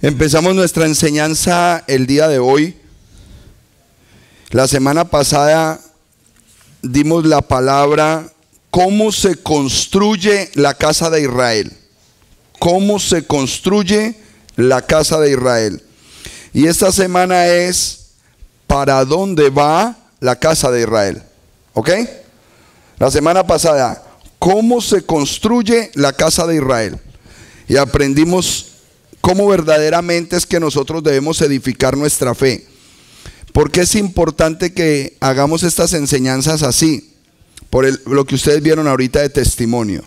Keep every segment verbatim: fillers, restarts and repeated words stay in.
Empezamos nuestra enseñanza el día de hoy. La semana pasada dimos la palabra cómo se construye la casa de Israel. Cómo se construye la casa de Israel. Y esta semana es para dónde va la casa de Israel. ¿Ok? La semana pasada, cómo se construye la casa de Israel. Y aprendimos cómo verdaderamente es que nosotros debemos edificar nuestra fe. Porque es importante que hagamos estas enseñanzas así, por el, lo que ustedes vieron ahorita de testimonio.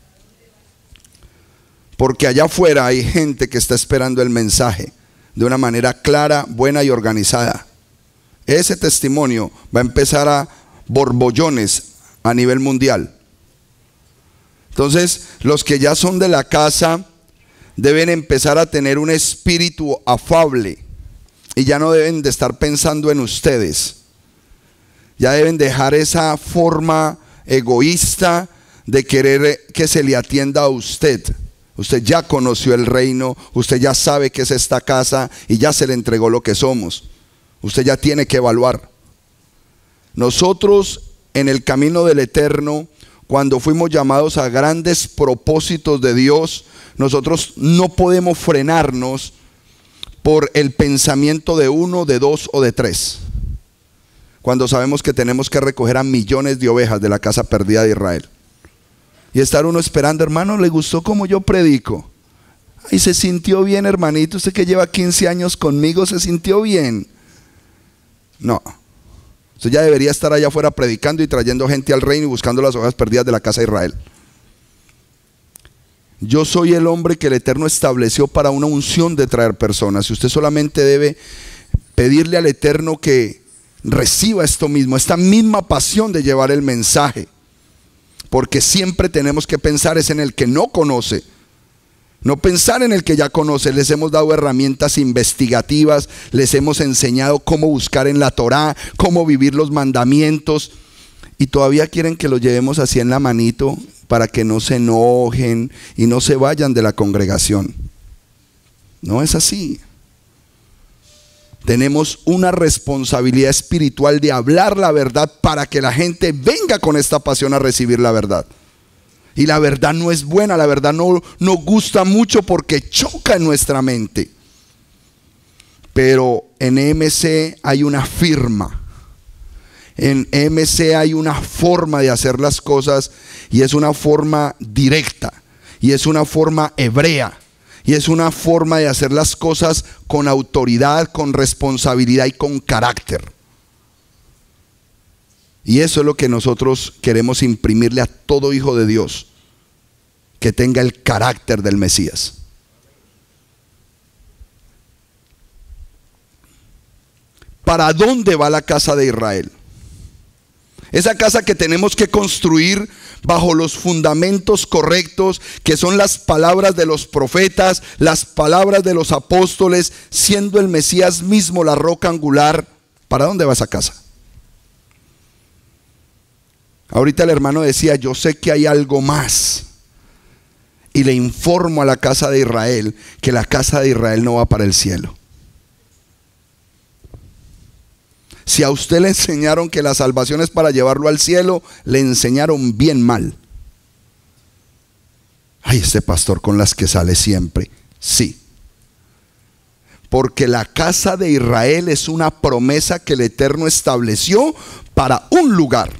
Porque allá afuera hay gente que está esperando el mensaje de una manera clara, buena y organizada. Ese testimonio va a empezar a borbollones a nivel mundial. Entonces, los que ya son de la casa deben empezar a tener un espíritu afable y ya no deben de estar pensando en ustedes. Ya deben dejar esa forma egoísta de querer que se le atienda a usted. Usted ya conoció el reino, usted ya sabe qué es esta casa y ya se le entregó lo que somos. Usted ya tiene que evaluar. Nosotros en el camino del eterno, cuando fuimos llamados a grandes propósitos de Dios, nosotros no podemos frenarnos por el pensamiento de uno, de dos o de tres. Cuando sabemos que tenemos que recoger a millones de ovejas de la casa perdida de Israel. Y estar uno esperando, hermano, ¿le gustó cómo yo predico? Ay, se sintió bien, hermanito, usted que lleva quince años conmigo, se sintió bien. No. Usted ya debería estar allá afuera predicando y trayendo gente al reino y buscando las ovejas perdidas de la casa de Israel. Yo soy el hombre que el Eterno estableció para una unción de traer personas. Y usted solamente debe pedirle al Eterno que reciba esto mismo, esta misma pasión de llevar el mensaje. Porque siempre tenemos que pensar es en el que no conoce. No pensar en el que ya conoce. Les hemos dado herramientas investigativas, les hemos enseñado cómo buscar en la Torá, cómo vivir los mandamientos. Y todavía quieren que lo llevemos así en la manito para que no se enojen y no se vayan de la congregación. No es así. Tenemos una responsabilidad espiritual de hablar la verdad para que la gente venga con esta pasión a recibir la verdad. Y la verdad no es buena, la verdad no nos gusta mucho porque choca en nuestra mente. Pero en E M C hay una firma. En E M C hay una forma de hacer las cosas y es una forma directa y es una forma hebrea y es una forma de hacer las cosas con autoridad, con responsabilidad y con carácter. Y eso es lo que nosotros queremos imprimirle a todo hijo de Dios, que tenga el carácter del Mesías. ¿Para dónde va la casa de Israel? Esa casa que tenemos que construir bajo los fundamentos correctos, que son las palabras de los profetas, las palabras de los apóstoles, siendo el Mesías mismo la roca angular. ¿Para dónde va esa casa? Ahorita el hermano decía, yo sé que hay algo más. Y le informo a la casa de Israel que la casa de Israel no va para el cielo. Si a usted le enseñaron que la salvación es para llevarlo al cielo, le enseñaron bien mal. Ay, este pastor con las que sale siempre. Sí. Porque la casa de Israel es una promesa que el Eterno estableció para un lugar.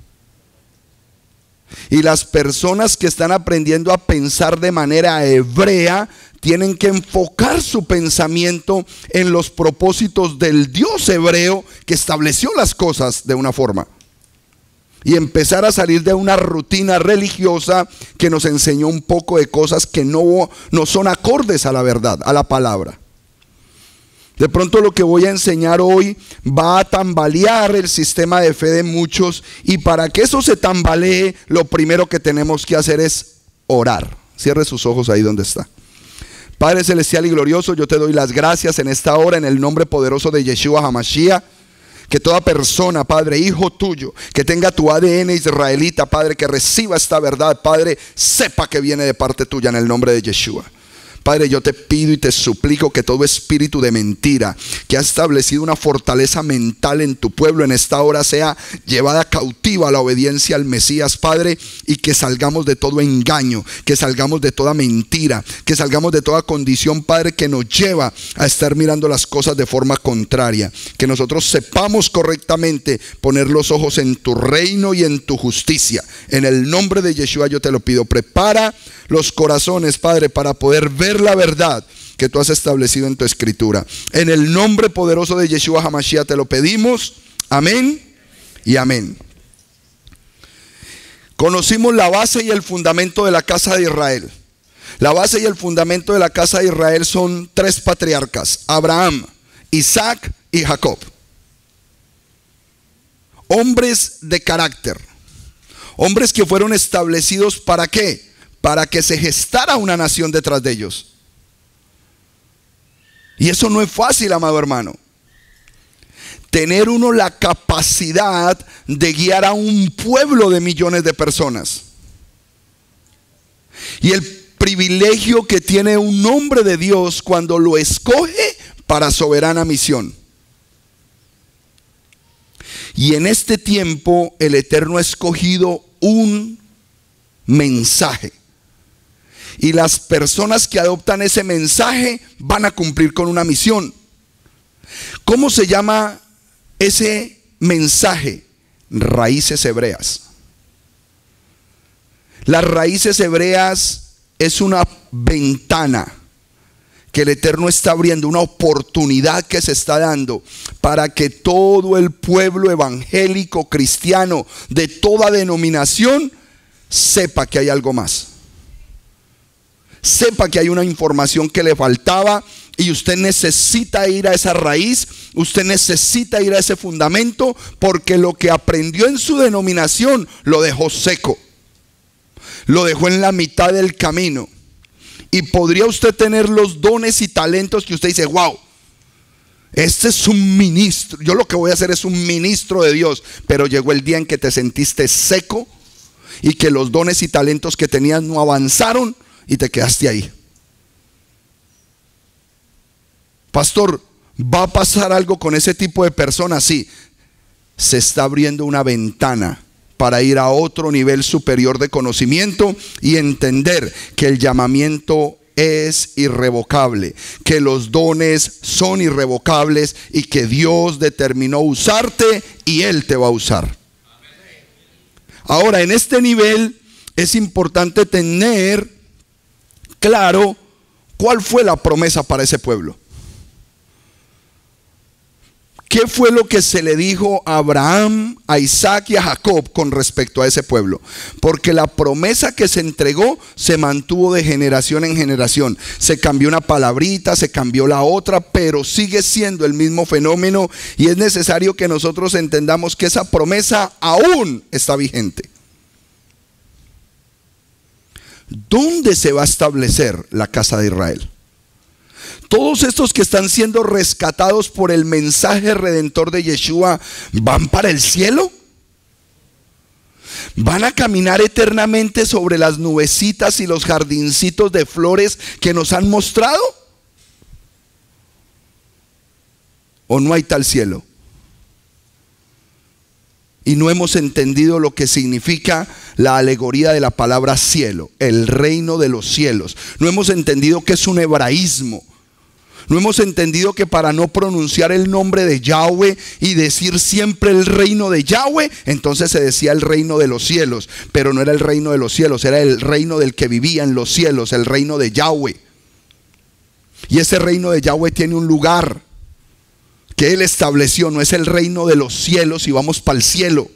Y las personas que están aprendiendo a pensar de manera hebrea tienen que enfocar su pensamiento en los propósitos del Dios hebreo que estableció las cosas de una forma. Y empezar a salir de una rutina religiosa que nos enseñó un poco de cosas que no, no son acordes a la verdad, a la palabra. De pronto lo que voy a enseñar hoy va a tambalear el sistema de fe de muchos, y para que eso se tambalee, lo primero que tenemos que hacer es orar. Cierre sus ojos ahí donde está. Padre celestial y glorioso, yo te doy las gracias en esta hora en el nombre poderoso de Yeshua HaMashiach. Que toda persona, Padre, hijo tuyo, que tenga tu A D N israelita, Padre, que reciba esta verdad, Padre, sepa que viene de parte tuya en el nombre de Yeshua. Padre, yo te pido y te suplico que todo espíritu de mentira que ha establecido una fortaleza mental en tu pueblo en esta hora sea llevada cautiva a la obediencia al Mesías, Padre, y que salgamos de todo engaño, que salgamos de toda mentira, que salgamos de toda condición, Padre, que nos lleva a estar mirando las cosas de forma contraria. Que nosotros sepamos correctamente poner los ojos en tu reino y en tu justicia. En el nombre de Yeshua yo te lo pido. Prepara los corazones, Padre, para poder ver la verdad que tú has establecido en tu escritura. En el nombre poderoso de Yeshua HaMashiach te lo pedimos. Amén y amén. Conocimos la base y el fundamento de la casa de Israel. La base y el fundamento de la casa de Israel son tres patriarcas: Abraham, Isaac y Jacob. Hombres de carácter. Hombres que fueron establecidos ¿para qué? Para que se gestara una nación detrás de ellos. Y eso no es fácil, amado hermano. Tener uno la capacidad de guiar a un pueblo de millones de personas. Y el privilegio que tiene un hombre de Dios cuando lo escoge para soberana misión. Y en este tiempo el Eterno ha escogido un mensaje. Y las personas que adoptan ese mensaje van a cumplir con una misión. ¿Cómo se llama ese mensaje? Raíces hebreas. Las raíces hebreas es una ventana que el Eterno está abriendo, una oportunidad que se está dando para que todo el pueblo evangélico cristiano de toda denominación sepa que hay algo más. Sepa que hay una información que le faltaba y usted necesita ir a esa raíz, usted necesita ir a ese fundamento, porque lo que aprendió en su denominación lo dejó seco, lo dejó en la mitad del camino. Y podría usted tener los dones y talentos que usted dice: wow, este es un ministro, yo lo que voy a hacer es un ministro de Dios. Pero llegó el día en que te sentiste seco y que los dones y talentos que tenías no avanzaron y te quedaste ahí. Pastor, ¿va a pasar algo con ese tipo de personas? Sí, se está abriendo una ventana para ir a otro nivel superior de conocimiento y entender que el llamamiento es irrevocable, que los dones son irrevocables y que Dios determinó usarte y Él te va a usar. Ahora, en este nivel es importante tener claro cuál fue la promesa para ese pueblo. ¿Qué fue lo que se le dijo a Abraham, a Isaac y a Jacob con respecto a ese pueblo? Porque la promesa que se entregó se mantuvo de generación en generación. Se cambió una palabrita, se cambió la otra, pero sigue siendo el mismo fenómeno, y es necesario que nosotros entendamos que esa promesa aún está vigente. ¿Dónde se va a establecer la casa de Israel? Todos estos que están siendo rescatados por el mensaje redentor de Yeshua, ¿van para el cielo? ¿Van a caminar eternamente sobre las nubecitas y los jardincitos de flores que nos han mostrado? ¿O no hay tal cielo? Y no hemos entendido lo que significa la alegoría de la palabra cielo, el reino de los cielos. No hemos entendido que es un hebraísmo. No hemos entendido que para no pronunciar el nombre de Yahweh y decir siempre el reino de Yahweh, entonces se decía el reino de los cielos. Pero no era el reino de los cielos, era el reino del que vivía en los cielos, el reino de Yahweh. Y ese reino de Yahweh tiene un lugar que Él estableció. No es el reino de los cielos y vamos para el cielo.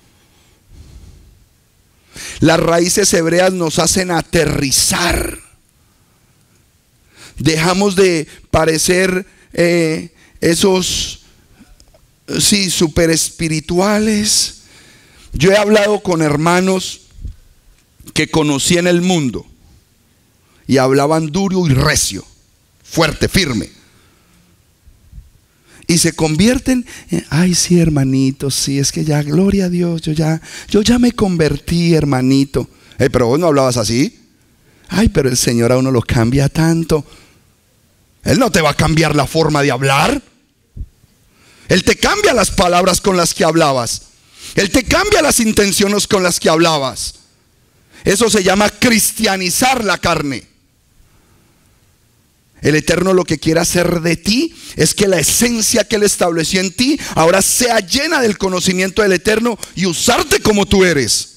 Las raíces hebreas nos hacen aterrizar. Dejamos de parecer eh, esos, sí, super espirituales. Yo he hablado con hermanos que conocí en el mundo y hablaban duro y recio, fuerte, firme. Y se convierten en, ay sí, hermanito, sí, es que ya, gloria a Dios, yo ya, yo ya me convertí, hermanito. Eh, pero vos no hablabas así. Ay, pero el Señor a uno lo cambia tanto. Él no te va a cambiar la forma de hablar. Él te cambia las palabras con las que hablabas. Él te cambia las intenciones con las que hablabas. Eso se llama cristianizar la carne. El Eterno lo que quiere hacer de ti es que la esencia que Él estableció en ti ahora sea llena del conocimiento del Eterno y usarte como tú eres.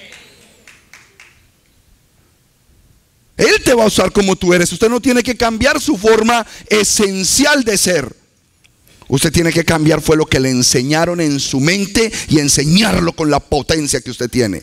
Él te va a usar como tú eres. Usted no tiene que cambiar su forma esencial de ser. Usted tiene que cambiar fue lo que le enseñaron en su mente y enseñarlo con la potencia que usted tiene.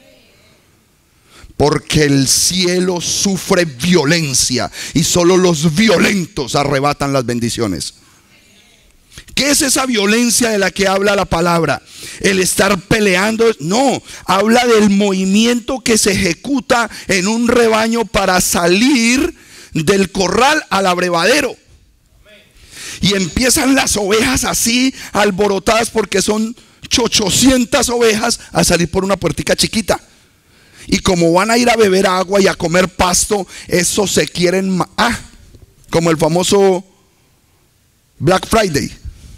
Porque el cielo sufre violencia y solo los violentos arrebatan las bendiciones. ¿Qué es esa violencia de la que habla la palabra? El estar peleando. No, habla del movimiento que se ejecuta en un rebaño para salir del corral al abrevadero. Y empiezan las ovejas así alborotadas porque son ochocientas ovejas a salir por una puertica chiquita. Y como van a ir a beber agua y a comer pasto, eso se quieren, ah, como el famoso Black Friday.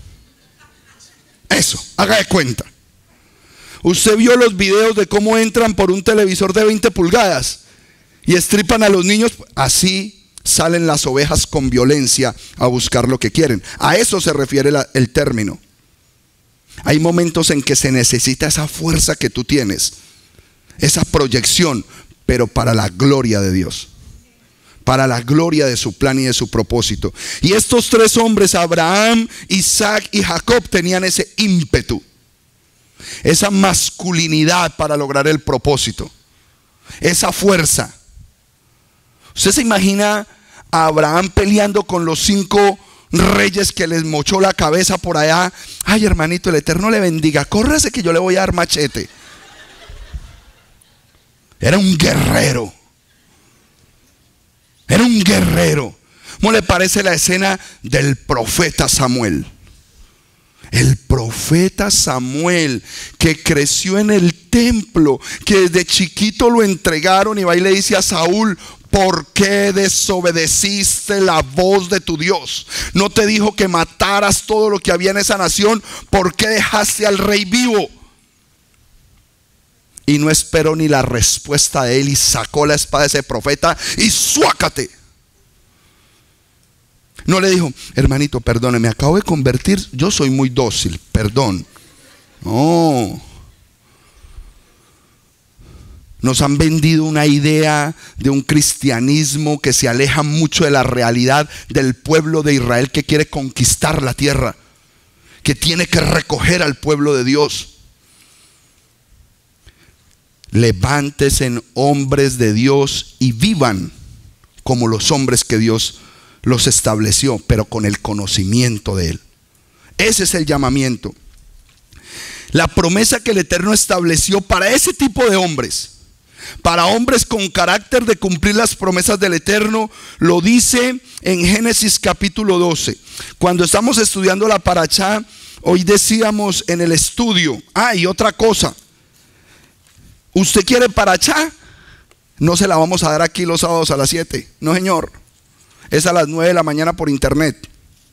Eso, haga de cuenta. Usted vio los videos de cómo entran por un televisor de veinte pulgadas y estripan a los niños. Así salen las ovejas con violencia a buscar lo que quieren. A eso se refiere la, el término. Hay momentos en que se necesita esa fuerza que tú tienes, esa proyección, pero para la gloria de Dios, para la gloria de su plan y de su propósito. Y estos tres hombres, Abraham, Isaac y Jacob, tenían ese ímpetu, esa masculinidad para lograr el propósito, esa fuerza. ¿Usted se imagina a Abraham peleando con los cinco reyes que les mochó la cabeza por allá? Ay, hermanito, el Eterno le bendiga, córrase que yo le voy a dar machete. Era un guerrero. Era un guerrero. ¿Cómo le parece la escena del profeta Samuel? El profeta Samuel, que creció en el templo, que desde chiquito lo entregaron, y va y le dice a Saúl: ¿por qué desobedeciste la voz de tu Dios? ¿No te dijo que mataras todo lo que había en esa nación? ¿Por qué dejaste al rey vivo? Y no esperó ni la respuesta de él y sacó la espada de ese profeta y ¡suácate! No le dijo: hermanito, perdone, me acabo de convertir, yo soy muy dócil, perdón. No. Nos han vendido una idea de un cristianismo que se aleja mucho de la realidad del pueblo de Israel, que quiere conquistar la tierra, que tiene que recoger al pueblo de Dios. Levántese, hombres de Dios, y vivan como los hombres que Dios los estableció, pero con el conocimiento de Él. Ese es el llamamiento, la promesa que el Eterno estableció para ese tipo de hombres, para hombres con carácter de cumplir las promesas del Eterno. Lo dice en Génesis capítulo doce. Cuando estamos estudiando la parashá, hoy decíamos en el estudio, ah, y otra cosa, ¿usted quiere parashá? No se la vamos a dar aquí los sábados a las siete. No, señor. Es a las nueve de la mañana por internet.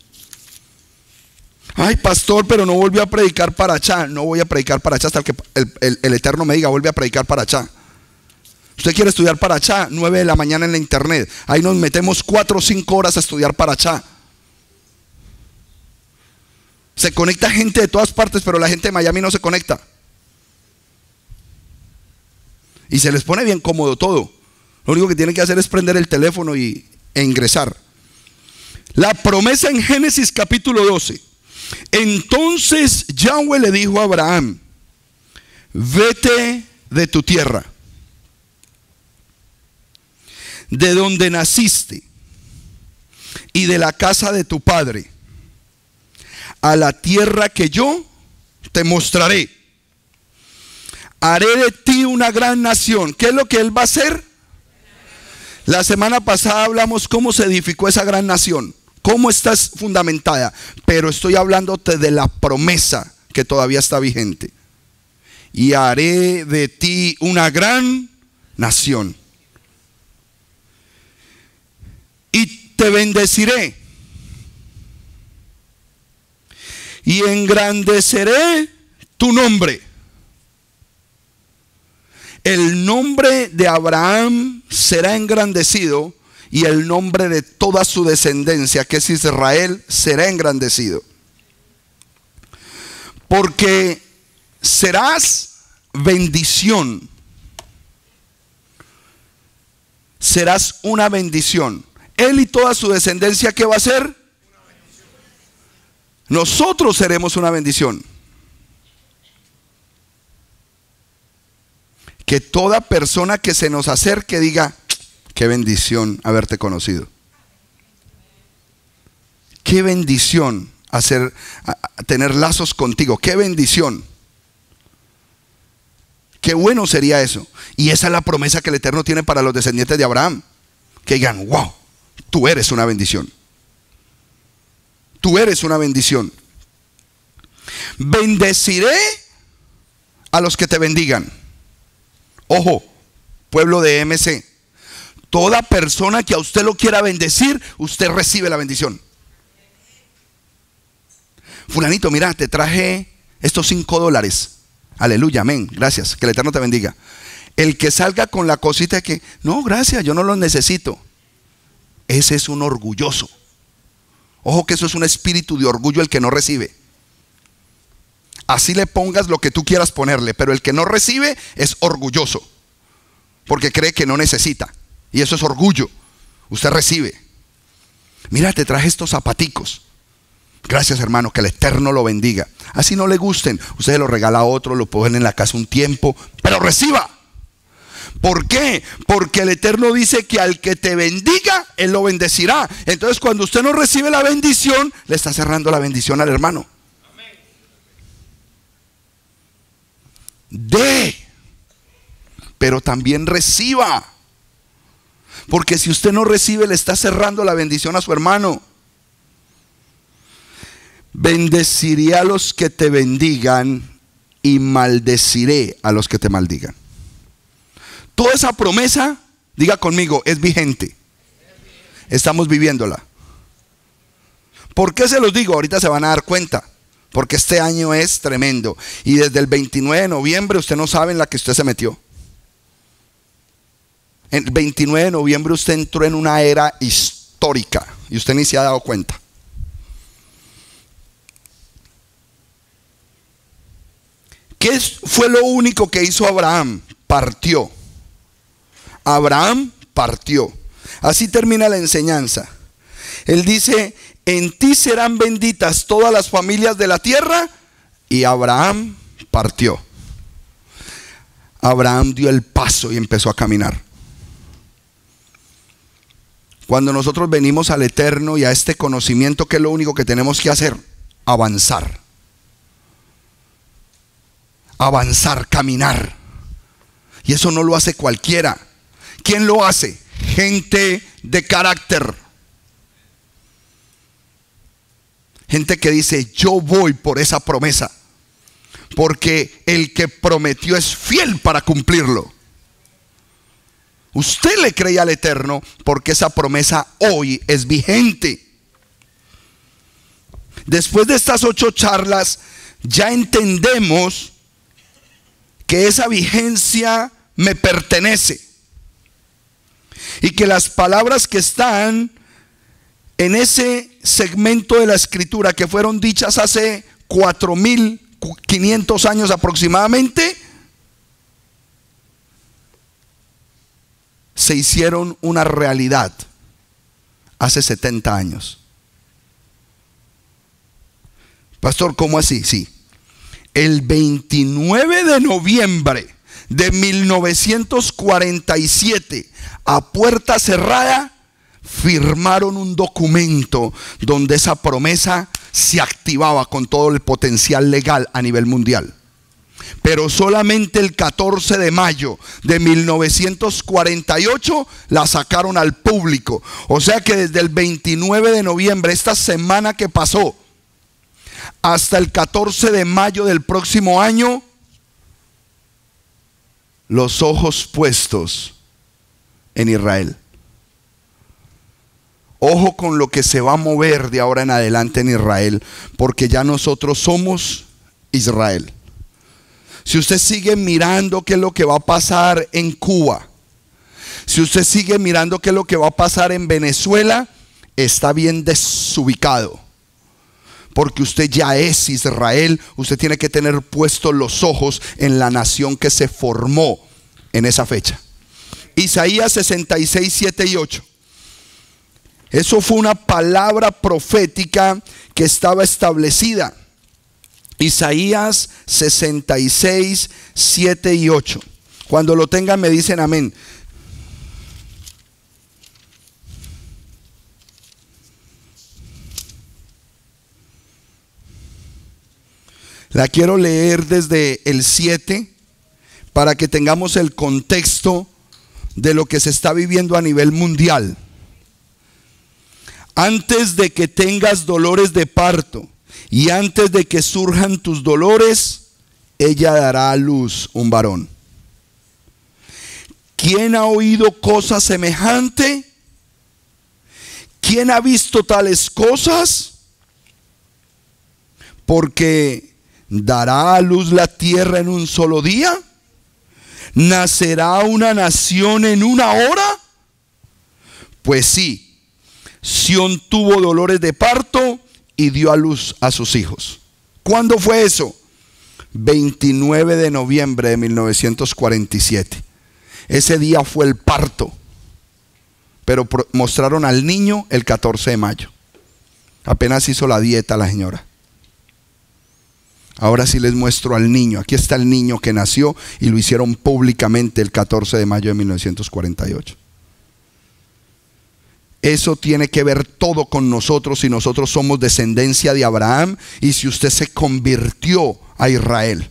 Ay, pastor, pero no volvió a predicar parashá. No voy a predicar parashá hasta que el, el, el Eterno me diga: vuelve a predicar parashá. Usted quiere estudiar parashá, nueve de la mañana en la internet. Ahí nos metemos cuatro o cinco horas a estudiar parashá. Se conecta gente de todas partes, pero la gente de Miami no se conecta. Y se les pone bien cómodo todo. Lo único que tienen que hacer es prender el teléfono y, e ingresar. La promesa en Génesis capítulo doce. Entonces Yahweh le dijo a Abraham: vete de tu tierra, de donde naciste, y de la casa de tu padre, a la tierra que yo te mostraré. Haré de ti una gran nación. ¿Qué es lo que él va a hacer? La semana pasada hablamos cómo se edificó esa gran nación, cómo está fundamentada, pero estoy hablándote de la promesa que todavía está vigente. Y haré de ti una gran nación. te bendeciré y engrandeceré tu nombre. El nombre de Abraham será engrandecido y el nombre de toda su descendencia, que es Israel, será engrandecido. Porque serás bendición. Serás una bendición. Él y toda su descendencia, ¿qué va a ser? Nosotros seremos una bendición. Que toda persona que se nos acerque diga: qué bendición haberte conocido. Qué bendición hacer, a, a tener lazos contigo. Qué bendición. Qué bueno sería eso. Y esa es la promesa que el Eterno tiene para los descendientes de Abraham. Que digan: wow, tú eres una bendición. Tú eres una bendición. Bendeciré a los que te bendigan. Ojo, pueblo de M C, toda persona que a usted lo quiera bendecir, usted recibe la bendición. Fulanito, mira, te traje estos cinco dólares. Aleluya, amén, gracias, que el Eterno te bendiga. El que salga con la cosita que, no, gracias, yo no los necesito, ese es un orgulloso. Ojo, que eso es un espíritu de orgullo, el que no recibe. Así le pongas lo que tú quieras ponerle, pero el que no recibe es orgulloso, porque cree que no necesita, y eso es orgullo. Usted recibe. Mira, te traje estos zapaticos. Gracias, hermano, que el Eterno lo bendiga. Así no le gusten, usted se lo regala a otro, lo ponen en la casa un tiempo, pero reciba. ¿Por qué? Porque el Eterno dice que al que te bendiga, Él lo bendecirá. Entonces, cuando usted no recibe la bendición, le está cerrando la bendición al hermano. Dé, pero también reciba. Porque si usted no recibe, le está cerrando la bendición a su hermano. Bendeciré a los que te bendigan y maldeciré a los que te maldigan. Toda esa promesa, diga conmigo, es vigente. Estamos viviéndola. ¿Por qué se los digo? Ahorita se van a dar cuenta. Porque este año es tremendo. Y desde el veintinueve de noviembre usted no sabe en la que usted se metió. El veintinueve de noviembre usted entró en una era histórica. Y usted ni se ha dado cuenta. ¿Qué fue lo único que hizo Abraham? Partió. Abraham partió. Así termina la enseñanza. Él dice: en ti serán benditas todas las familias de la tierra. Y Abraham partió. Abraham dio el paso y empezó a caminar. Cuando nosotros venimos al Eterno y a este conocimiento, ¿qué es lo único que tenemos que hacer? Avanzar. Avanzar, caminar. Y eso no lo hace cualquiera. ¿Quién lo hace? Gente de carácter. Gente que dice: yo voy por esa promesa, porque el que prometió es fiel para cumplirlo. Usted le cree al Eterno porque esa promesa hoy es vigente. Después de estas ocho charlas, ya entendemos que esa vigencia me pertenece y que las palabras que están en ese segmento de la escritura, que fueron dichas hace cuatro mil quinientos años aproximadamente, se hicieron una realidad hace setenta años. Pastor, ¿cómo así? Sí. El veintinueve de noviembre de mil novecientos cuarenta y siete, a puerta cerrada, firmaron un documento donde esa promesa se activaba con todo el potencial legal a nivel mundial. Pero solamente el catorce de mayo de mil novecientos cuarenta y ocho la sacaron al público. O sea que desde el veintinueve de noviembre, esta semana que pasó, hasta el catorce de mayo del próximo año, los ojos puestos en Israel. Ojo con lo que se va a mover de ahora en adelante en Israel, porque ya nosotros somos Israel. Si usted sigue mirando qué es lo que va a pasar en Cuba, si usted sigue mirando qué es lo que va a pasar en Venezuela, está bien desubicado, porque usted ya es Israel. Usted tiene que tener puestos los ojos en la nación que se formó en esa fecha. Isaías sesenta y seis, siete y ocho. Eso fue una palabra profética que estaba establecida. Isaías sesenta y seis, siete y ocho. Cuando lo tengan me dicen amén. La quiero leer desde el siete para que tengamos el contexto de lo que se está viviendo a nivel mundial. Antes de que tengas dolores de parto y antes de que surjan tus dolores, ella dará a luz un varón. ¿Quién ha oído cosa semejante? ¿Quién ha visto tales cosas? Porque ¿dará a luz la tierra en un solo día? ¿Nacerá una nación en una hora? Pues sí, Sión tuvo dolores de parto y dio a luz a sus hijos. ¿Cuándo fue eso? veintinueve de noviembre de mil novecientos cuarenta y siete. Ese día fue el parto, pero mostraron al niño el catorce de mayo. Apenas hizo la dieta la señora. Ahora sí les muestro al niño. Aquí está el niño que nació y lo hicieron públicamente el catorce de mayo de mil novecientos cuarenta y ocho. Eso tiene que ver todo con nosotros, si nosotros somos descendencia de Abraham y si usted se convirtió a Israel.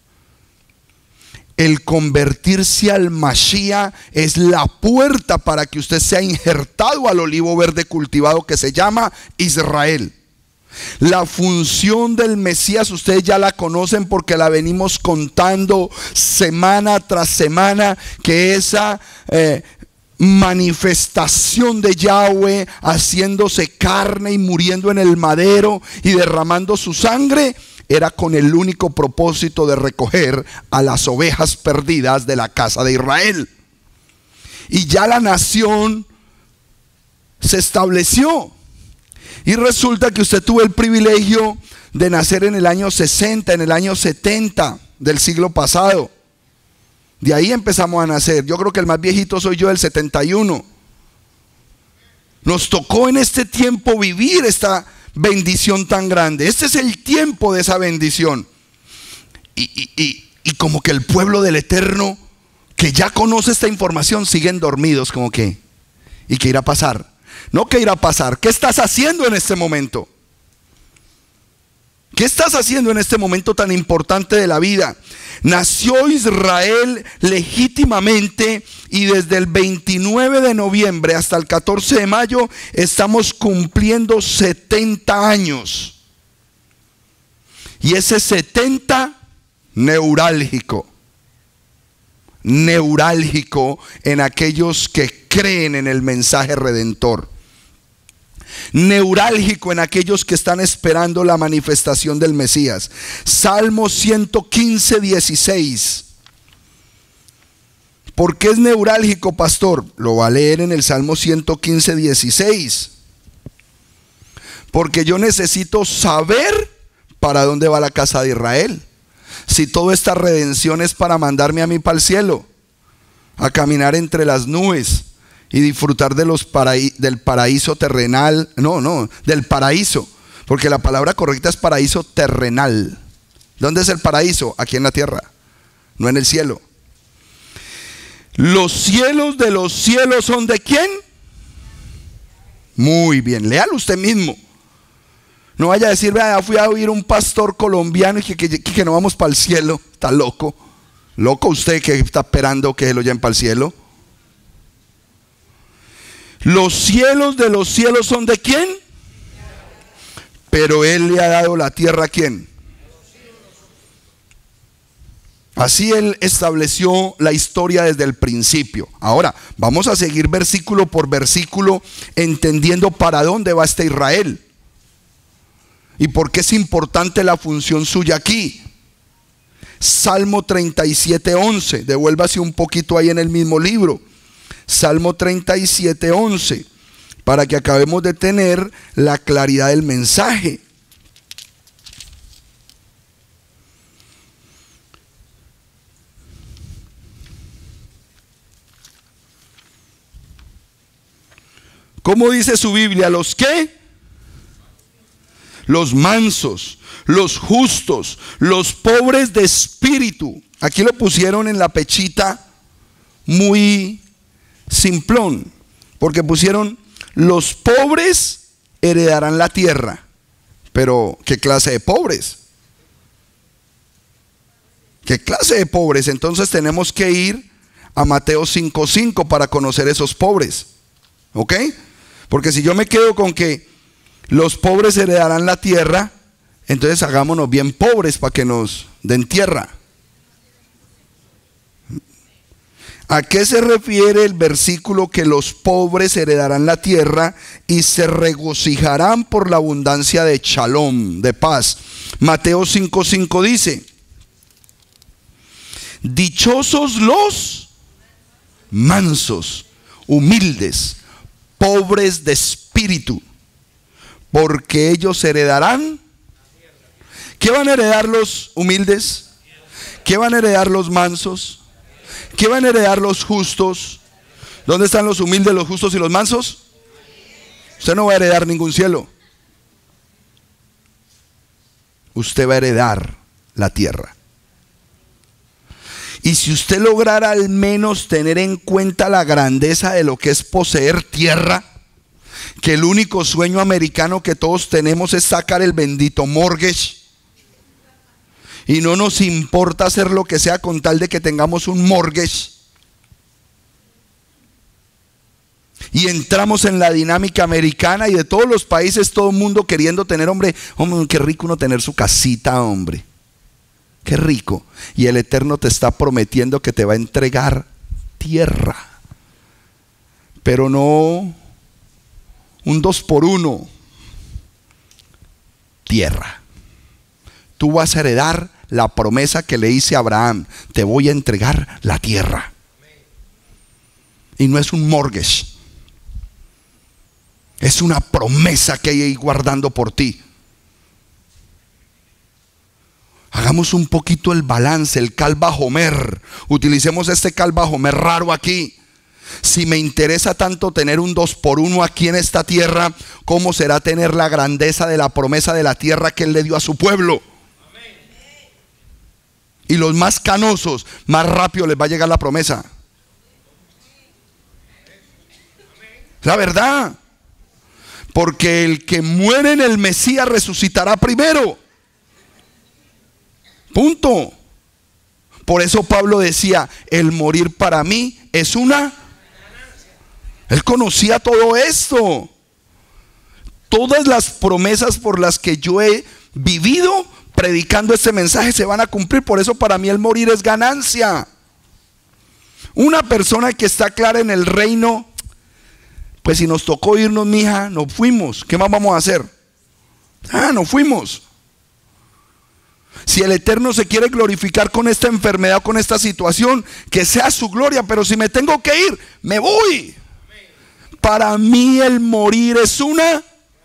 El convertirse al Mashiach es la puerta para que usted sea injertado al olivo verde cultivado que se llama Israel. La función del Mesías ustedes ya la conocen porque la venimos contando semana tras semana, que esa eh, manifestación de Yahweh haciéndose carne y muriendo en el madero y derramando su sangre era con el único propósito de recoger a las ovejas perdidas de la casa de Israel. Y ya la nación se estableció. Y resulta que usted tuvo el privilegio de nacer en el año sesenta, en el año setenta del siglo pasado. De ahí empezamos a nacer. Yo creo que el más viejito soy yo, del setenta y uno. Nos tocó en este tiempo vivir esta bendición tan grande. Este es el tiempo de esa bendición. Y, y, y, y como que el pueblo del Eterno, que ya conoce esta información, siguen dormidos como que, ¿y qué irá a pasar? No, ¿qué irá a pasar? ¿Qué estás haciendo en este momento? ¿Qué estás haciendo en este momento tan importante de la vida? Nació Israel legítimamente y desde el veintinueve de noviembre hasta el catorce de mayo estamos cumpliendo setenta años. Y ese setenta neurálgico, neurálgico en aquellos que creen en el mensaje redentor. Neurálgico en aquellos que están esperando la manifestación del Mesías. Salmo ciento quince, dieciséis. ¿Por qué es neurálgico, pastor? Lo va a leer en el Salmo ciento quince, dieciséis. Porque yo necesito saber para dónde va la casa de Israel. Si toda esta redención es para mandarme a mí para el cielo, a caminar entre las nubes y disfrutar de los paraí- del paraíso terrenal. No, no, del paraíso, porque la palabra correcta es paraíso terrenal. ¿Dónde es el paraíso? Aquí en la tierra, no en el cielo. Los cielos de los cielos son ¿de quién? Muy bien, léalo usted mismo. No vaya a decir, vea, fui a oír un pastor colombiano y que, que, que no vamos para el cielo. Está loco. Loco usted que está esperando que lo lleven para el cielo. Los cielos de los cielos son ¿de quién? Pero Él le ha dado la tierra ¿a quién? Así Él estableció la historia desde el principio. Ahora, vamos a seguir versículo por versículo, entendiendo para dónde va este Israel y por qué es importante la función suya aquí. Salmo treinta y siete, once. Devuélvase un poquito ahí en el mismo libro. Salmo treinta y siete, once. Para que acabemos de tener la claridad del mensaje. ¿Cómo dice su Biblia? ¿Los qué? Los mansos, los justos, los pobres de espíritu. Aquí lo pusieron en la pechita muy simplón, porque pusieron: los pobres heredarán la tierra. Pero ¿qué clase de pobres? ¿Qué clase de pobres? Entonces tenemos que ir a Mateo cinco cinco para conocer esos pobres. ¿Ok? Porque si yo me quedo con que los pobres heredarán la tierra, entonces hagámonos bien pobres para que nos den tierra. ¿A qué se refiere el versículo que los pobres heredarán la tierra y se regocijarán por la abundancia de shalom, de paz? Mateo cinco cinco dice: dichosos los mansos, humildes, pobres de espíritu, porque ellos heredarán. ¿Qué van a heredar los humildes? ¿Qué van a heredar los mansos? ¿Qué van a heredar los justos? ¿Dónde están los humildes, los justos y los mansos? Usted no va a heredar ningún cielo. Usted va a heredar la tierra. Y si usted lograra al menos tener en cuenta la grandeza de lo que es poseer tierra, que el único sueño americano que todos tenemos es sacar el bendito mortgage, y no nos importa hacer lo que sea con tal de que tengamos un mortgage, y entramos en la dinámica americana y de todos los países, todo el mundo queriendo tener, hombre, hombre, qué rico uno tener su casita, hombre. Qué rico. Y el Eterno te está prometiendo que te va a entregar tierra. Pero no un dos por uno. Tierra. Tú vas a heredar la promesa que le hice a Abraham. Te voy a entregar la tierra. Y no es un mortgage. Es una promesa que hay ahí guardando por ti. Hagamos un poquito el balance, el Cal Vajomer. Utilicemos este Cal Vajomer raro aquí. Si me interesa tanto tener un dos por uno aquí en esta tierra, ¿cómo será tener la grandeza de la promesa de la tierra que Él le dio a su pueblo? Amén. Y los más canosos, más rápido les va a llegar la promesa. La verdad. Porque el que muere en el Mesías resucitará primero. Punto. Por eso Pablo decía: el morir para mí es una. Él conocía todo esto. Todas las promesas por las que yo he vivido predicando este mensaje se van a cumplir. Por eso para mí el morir es ganancia. Una persona que está clara en el reino, pues si nos tocó irnos, mija, nos fuimos. ¿Qué más vamos a hacer? Ah, nos fuimos. Si el Eterno se quiere glorificar con esta enfermedad, con esta situación, que sea su gloria. Pero si me tengo que ir, me voy. Para mí el morir es una.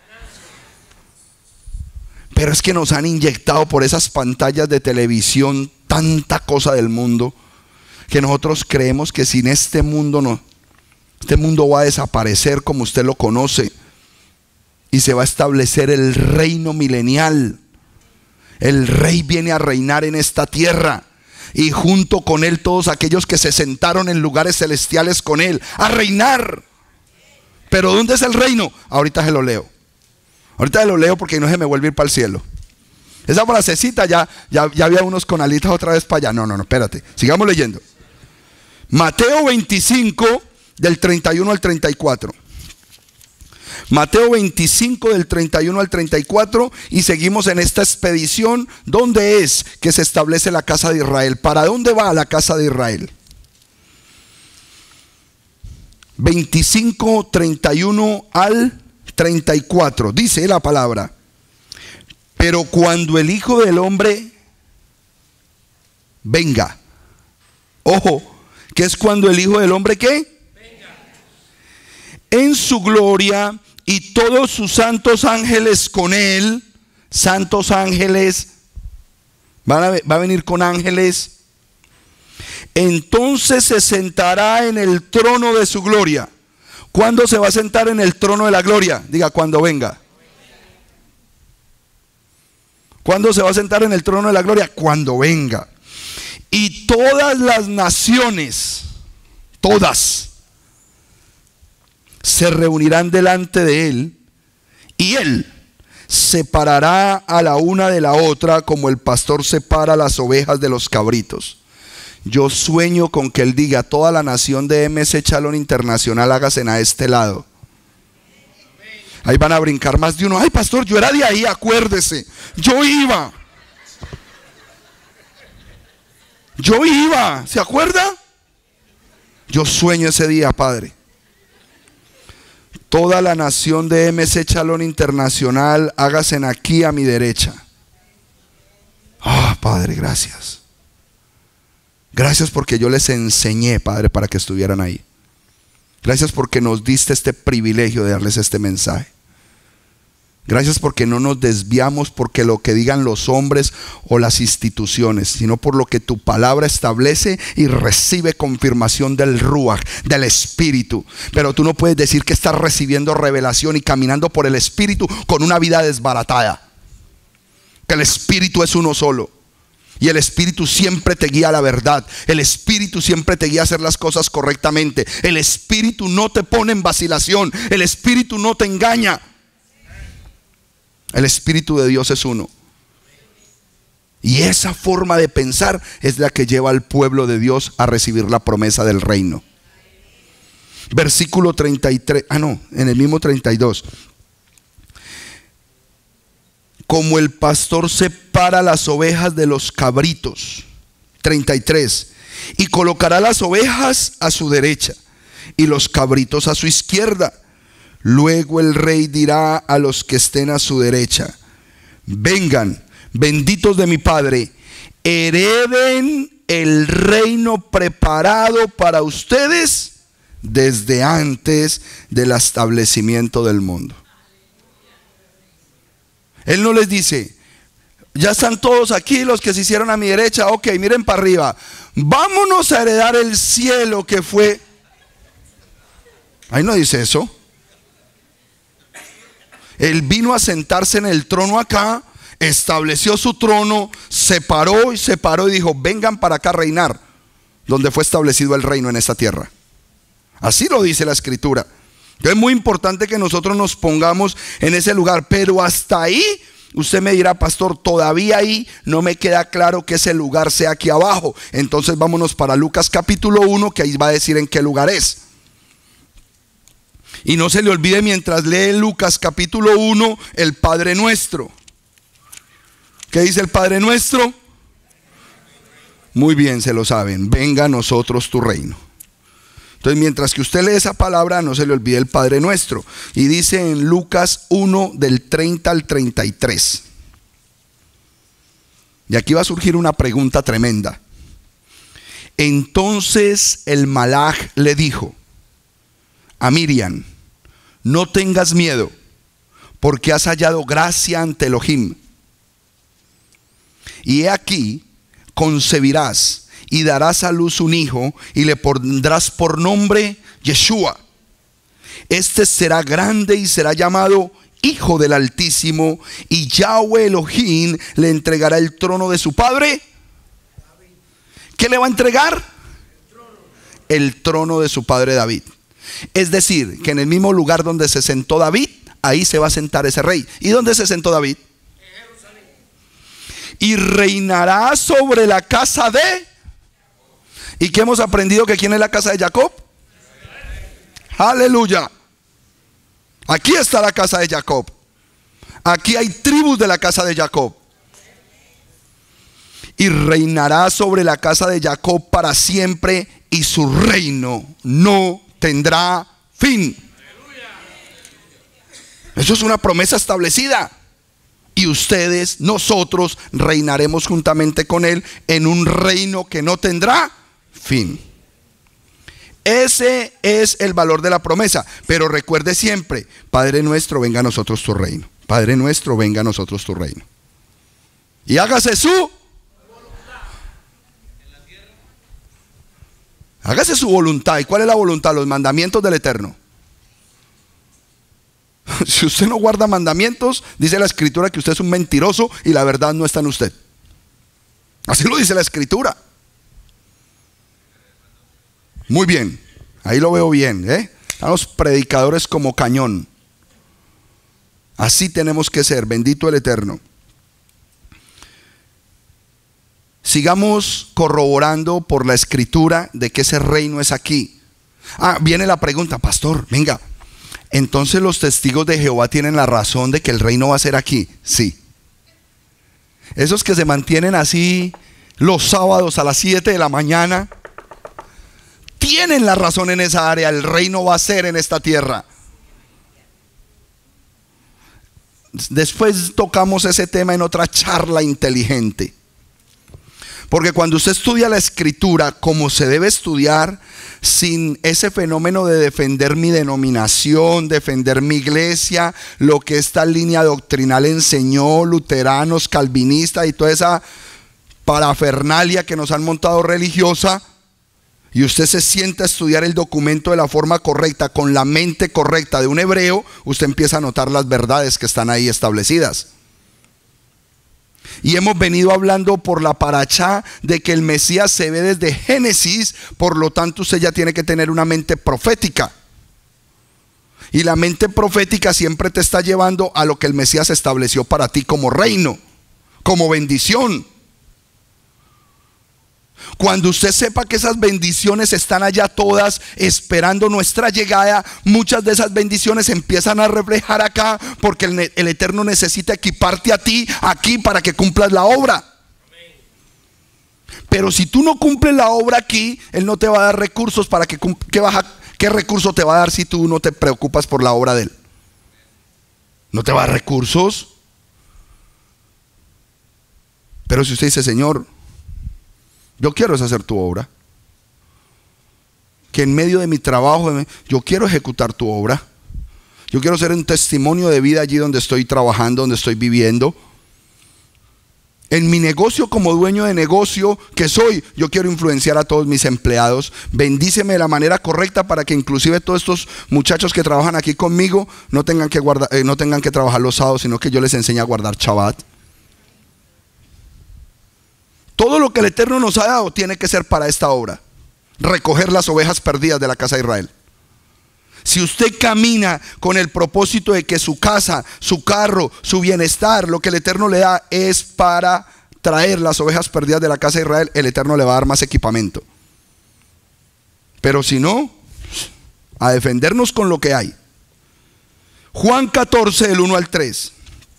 Pero es que nos han inyectado por esas pantallas de televisión tanta cosa del mundo, que nosotros creemos que sin este mundo no, este mundo va a desaparecer como usted lo conoce, y se va a establecer el reino milenial. El rey viene a reinar en esta tierra, y junto con él todos aquellos que se sentaron en lugares celestiales con él a reinar. Pero ¿dónde es el reino? Ahorita se lo leo. Ahorita se lo leo porque no se me vuelve a ir para el cielo. Esa frasecita ya, ya, ya había unos con alitas otra vez para allá. No, no, no, espérate. Sigamos leyendo. Mateo veinticinco, del treinta y uno al treinta y cuatro. Mateo veinticinco del treinta y uno al treinta y cuatro, y seguimos en esta expedición. ¿Dónde es que se establece la casa de Israel? ¿Para dónde va la casa de Israel? veinticinco, treinta y uno al treinta y cuatro, dice la palabra: pero cuando el Hijo del Hombre venga, ojo, que es cuando el Hijo del Hombre ¿qué? Venga. En su gloria, y todos sus santos ángeles con él. Santos ángeles, van a, va a venir con ángeles. Entonces se sentará en el trono de su gloria. ¿Cuándo se va a sentar en el trono de la gloria? Diga, cuando venga. ¿Cuándo se va a sentar en el trono de la gloria? Cuando venga. Y todas las naciones, todas, se reunirán delante de él, y él separará a la una de la otra, como el pastor separa las ovejas de los cabritos. Yo sueño con que él diga: toda la nación de M C Chalón Internacional, hágase a este lado. Ahí van a brincar más de uno. Ay, pastor, yo era de ahí, acuérdese. Yo iba. Yo iba, ¿se acuerda? Yo sueño ese día, Padre. Toda la nación de M C Chalón Internacional, hágase aquí a mi derecha. Ah, oh, Padre, gracias. Gracias porque yo les enseñé, Padre, para que estuvieran ahí. Gracias porque nos diste este privilegio de darles este mensaje. Gracias porque no nos desviamos porque lo que digan los hombres o las instituciones, sino por lo que tu palabra establece y recibe confirmación del Ruach, del Espíritu. Pero tú no puedes decir que estás recibiendo revelación y caminando por el Espíritu con una vida desbaratada. Que el Espíritu es uno solo. Y el Espíritu siempre te guía a la verdad. El Espíritu siempre te guía a hacer las cosas correctamente. El Espíritu no te pone en vacilación. El Espíritu no te engaña. El Espíritu de Dios es uno. Y esa forma de pensar es la que lleva al pueblo de Dios a recibir la promesa del reino. Versículo treinta y tres, ah no, en el mismo treinta y dos. Como el pastor separa las ovejas de los cabritos. treinta y tres. Y colocará las ovejas a su derecha y los cabritos a su izquierda. Luego el rey dirá a los que estén a su derecha: vengan, benditos de mi Padre, hereden el reino preparado para ustedes desde antes del establecimiento del mundo. Él no les dice: ya están todos aquí los que se hicieron a mi derecha, ok, miren para arriba, vámonos a heredar el cielo que fue. Ahí no dice eso. Él vino a sentarse en el trono acá, estableció su trono, separó y separó y dijo: vengan para acá a reinar, donde fue establecido el reino en esta tierra. Así lo dice la Escritura. Entonces es muy importante que nosotros nos pongamos en ese lugar. Pero hasta ahí, usted me dirá: pastor, todavía ahí no me queda claro que ese lugar sea aquí abajo. Entonces vámonos para Lucas capítulo uno, que ahí va a decir en qué lugar es. Y no se le olvide mientras lee Lucas capítulo uno el Padre Nuestro. ¿Qué dice el Padre Nuestro? Muy bien, se lo saben: venga a nosotros tu reino. Entonces mientras que usted lee esa palabra, no se le olvide el Padre Nuestro. Y dice en Lucas uno del treinta al treinta y tres. Y aquí va a surgir una pregunta tremenda. Entonces el Malaj le dijo a Miriam: no tengas miedo, porque has hallado gracia ante Elohim. Y he aquí, concebirás y darás a luz un hijo, y le pondrás por nombre Yeshua. Este será grande y será llamado Hijo del Altísimo, y Yahweh Elohim le entregará el trono de su padre. ¿Qué le va a entregar? El trono de su padre David. Es decir, que en el mismo lugar donde se sentó David, ahí se va a sentar ese rey. ¿Y dónde se sentó David? En Jerusalén. Y reinará sobre la casa de... ¿Y qué hemos aprendido? Que ¿quién es la casa de Jacob? Aleluya. Aquí está la casa de Jacob. Aquí hay tribus de la casa de Jacob. Y reinará sobre la casa de Jacob para siempre, y su reino no tendrá fin. Eso es una promesa establecida. Y ustedes, nosotros, reinaremos juntamente con él en un reino que no tendrá fin. Ese es el valor de la promesa. Pero recuerde siempre: Padre nuestro, venga a nosotros tu reino. Padre nuestro, venga a nosotros tu reino. Y hágase su Hágase su voluntad. ¿Y cuál es la voluntad? Los mandamientos del Eterno. Si usted no guarda mandamientos, dice la Escritura que usted es un mentiroso y la verdad no está en usted. Así lo dice la Escritura. Muy bien, ahí lo veo bien, ¿eh? A los predicadores como cañón. Así tenemos que ser, bendito el Eterno. Sigamos corroborando por la Escritura de que ese reino es aquí. Ah, viene la pregunta: pastor, venga, entonces los testigos de Jehová tienen la razón de que el reino va a ser aquí. Sí. Esos que se mantienen así los sábados a las siete de la mañana tienen la razón en esa área. El reino va a ser en esta tierra. Después tocamos ese tema en otra charla inteligente. Porque cuando usted estudia la Escritura como se debe estudiar, sin ese fenómeno de defender mi denominación, defender mi iglesia, lo que esta línea doctrinal enseñó, luteranos, calvinistas y toda esa parafernalia que nos han montado religiosa, y usted se sienta a estudiar el documento de la forma correcta, con la mente correcta de un hebreo, usted empieza a notar las verdades que están ahí establecidas. Y hemos venido hablando por la parachá de que el Mesías se ve desde Génesis. Por lo tanto, usted ya tiene que tener una mente profética. Y la mente profética siempre te está llevando a lo que el Mesías estableció para ti como reino, como bendición. Cuando usted sepa que esas bendiciones están allá todas esperando nuestra llegada, muchas de esas bendiciones empiezan a reflejar acá, porque el, el Eterno necesita equiparte a ti aquí para que cumplas la obra. Pero si tú no cumples la obra aquí, Él no te va a dar recursos para que ¿qué, vas a, ¿qué recurso te va a dar si tú no te preocupas por la obra de Él? No te va a dar recursos. Pero si usted dice: Señor, yo quiero hacer tu obra, que en medio de mi trabajo yo quiero ejecutar tu obra, yo quiero ser un testimonio de vida allí donde estoy trabajando, donde estoy viviendo. En mi negocio, como dueño de negocio que soy, yo quiero influenciar a todos mis empleados. Bendíceme de la manera correcta para que inclusive todos estos muchachos que trabajan aquí conmigo no tengan que guardar, eh, no tengan que trabajar los sábados, sino que yo les enseñe a guardar Shabbat. Todo lo que el Eterno nos ha dado tiene que ser para esta obra: recoger las ovejas perdidas de la casa de Israel. Si usted camina con el propósito de que su casa, su carro, su bienestar, lo que el Eterno le da es para traer las ovejas perdidas de la casa de Israel, el Eterno le va a dar más equipamiento. Pero si no, a defendernos con lo que hay. Juan catorce, del uno al tres.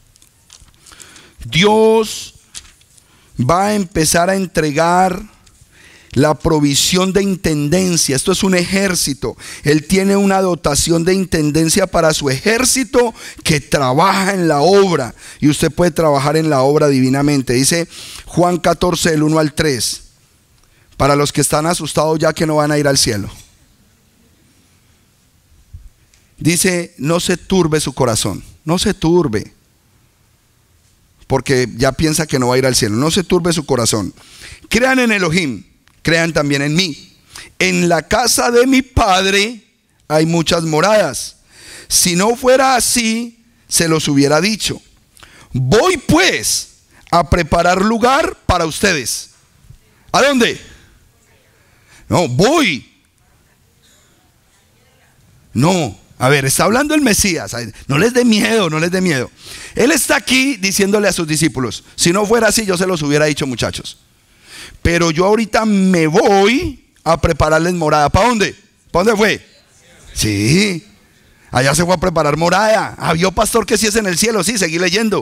Dios va a empezar a entregar la provisión de intendencia. Esto es un ejército. Él tiene una dotación de intendencia para su ejército que trabaja en la obra. Y usted puede trabajar en la obra divinamente. Dice Juan catorce, del uno al tres. Para los que están asustados ya que no van a ir al cielo. Dice: no se turbe su corazón. No se turbe, porque ya piensa que no va a ir al cielo. No se turbe su corazón. Crean en Elohim, crean también en mí. En la casa de mi Padre hay muchas moradas. Si no fuera así, se los hubiera dicho. Voy pues a preparar lugar para ustedes. ¿A dónde? No, voy. No. A ver, está hablando el Mesías. No les dé miedo, no les dé miedo. Él está aquí diciéndole a sus discípulos: si no fuera así, yo se los hubiera dicho, muchachos. Pero yo ahorita me voy a prepararles morada. ¿Para dónde? ¿Para dónde fue? Sí. Allá se fue a preparar morada. Ah, ¿vio, pastor, que si es en el cielo? Sí, seguí leyendo.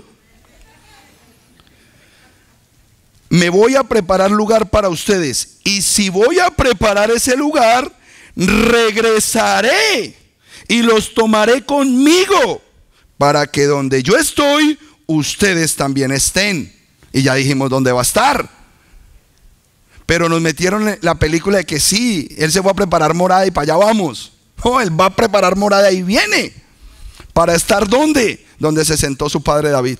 Me voy a preparar lugar para ustedes. Y si voy a preparar ese lugar, regresaré y los tomaré conmigo, para que donde yo estoy, ustedes también estén. Y ya dijimos dónde va a estar. Pero nos metieron en la película de que sí, Él se fue a preparar morada y para allá vamos. No, Él va a preparar morada y viene. ¿Para estar dónde? Donde se sentó su padre David.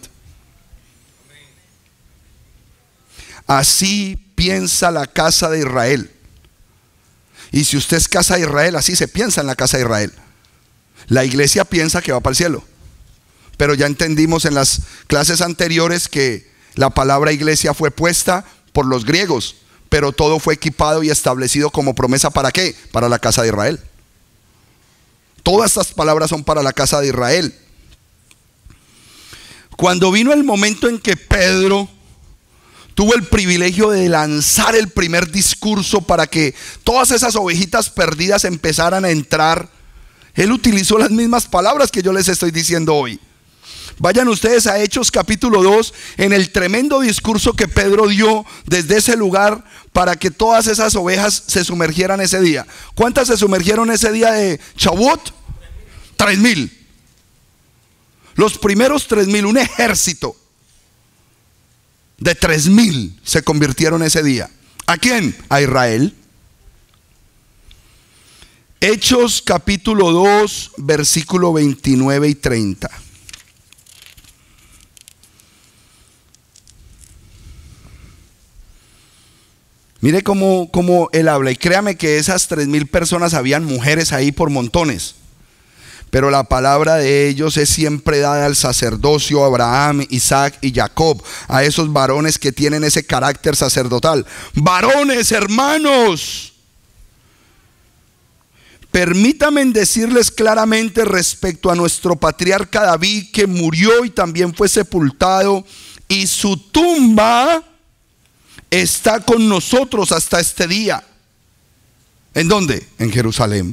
Así piensa la casa de Israel. Y si usted es casa de Israel, así se piensa en la casa de Israel. La iglesia piensa que va para el cielo. Pero ya entendimos en las clases anteriores que la palabra iglesia fue puesta por los griegos, pero todo fue equipado y establecido como promesa. ¿Para qué? Para la casa de Israel. Todas estas palabras son para la casa de Israel. Cuando vino el momento en que Pedro tuvo el privilegio de lanzar el primer discurso para que todas esas ovejitas perdidas empezaran a entrar, él utilizó las mismas palabras que yo les estoy diciendo hoy. Vayan ustedes a Hechos capítulo dos, en el tremendo discurso que Pedro dio desde ese lugar para que todas esas ovejas se sumergieran ese día. ¿Cuántas se sumergieron ese día de Shavuot? Tres mil. Los primeros tres mil, un ejército de tres mil se convirtieron ese día. ¿A quién? A Israel. Hechos capítulo dos, versículo veintinueve y treinta. Mire cómo, cómo él habla. Y créame que esas tres mil personas, habían mujeres ahí por montones, pero la palabra de ellos es siempre dada al sacerdocio, Abraham, Isaac y Jacob, a esos varones que tienen ese carácter sacerdotal. Varones, hermanos, permítanme decirles claramente respecto a nuestro patriarca David, que murió y también fue sepultado, y su tumba está con nosotros hasta este día. ¿En dónde? En Jerusalén.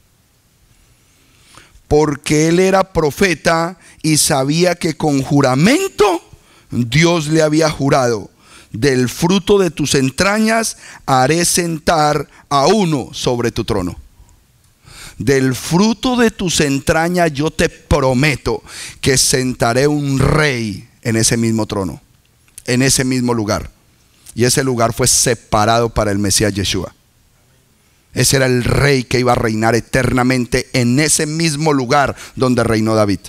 Porque él era profeta y sabía que con juramento Dios le había jurado: del fruto de tus entrañas haré sentar a uno sobre tu trono. Del fruto de tus entrañas yo te prometo que sentaré un rey en ese mismo trono, en ese mismo lugar. Y ese lugar fue separado para el Mesías Yeshua. Ese era el rey que iba a reinar eternamente en ese mismo lugar donde reinó David.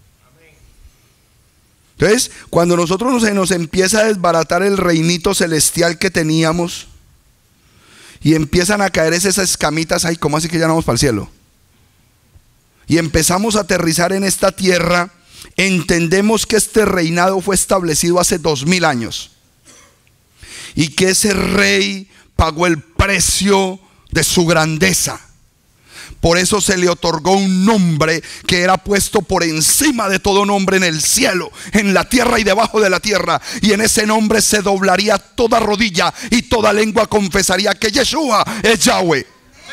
Entonces, cuando nosotros nos, nos empieza a desbaratar el reinito celestial que teníamos, y empiezan a caer esas escamitas, ay, ¿cómo así que ya no vamos para el cielo? Y empezamos a aterrizar en esta tierra, entendemos que este reinado fue establecido hace dos mil años. Y que ese rey pagó el precio de su grandeza. Por eso se le otorgó un nombre que era puesto por encima de todo nombre en el cielo, en la tierra y debajo de la tierra. Y en ese nombre se doblaría toda rodilla y toda lengua confesaría que Yeshua es Yahweh.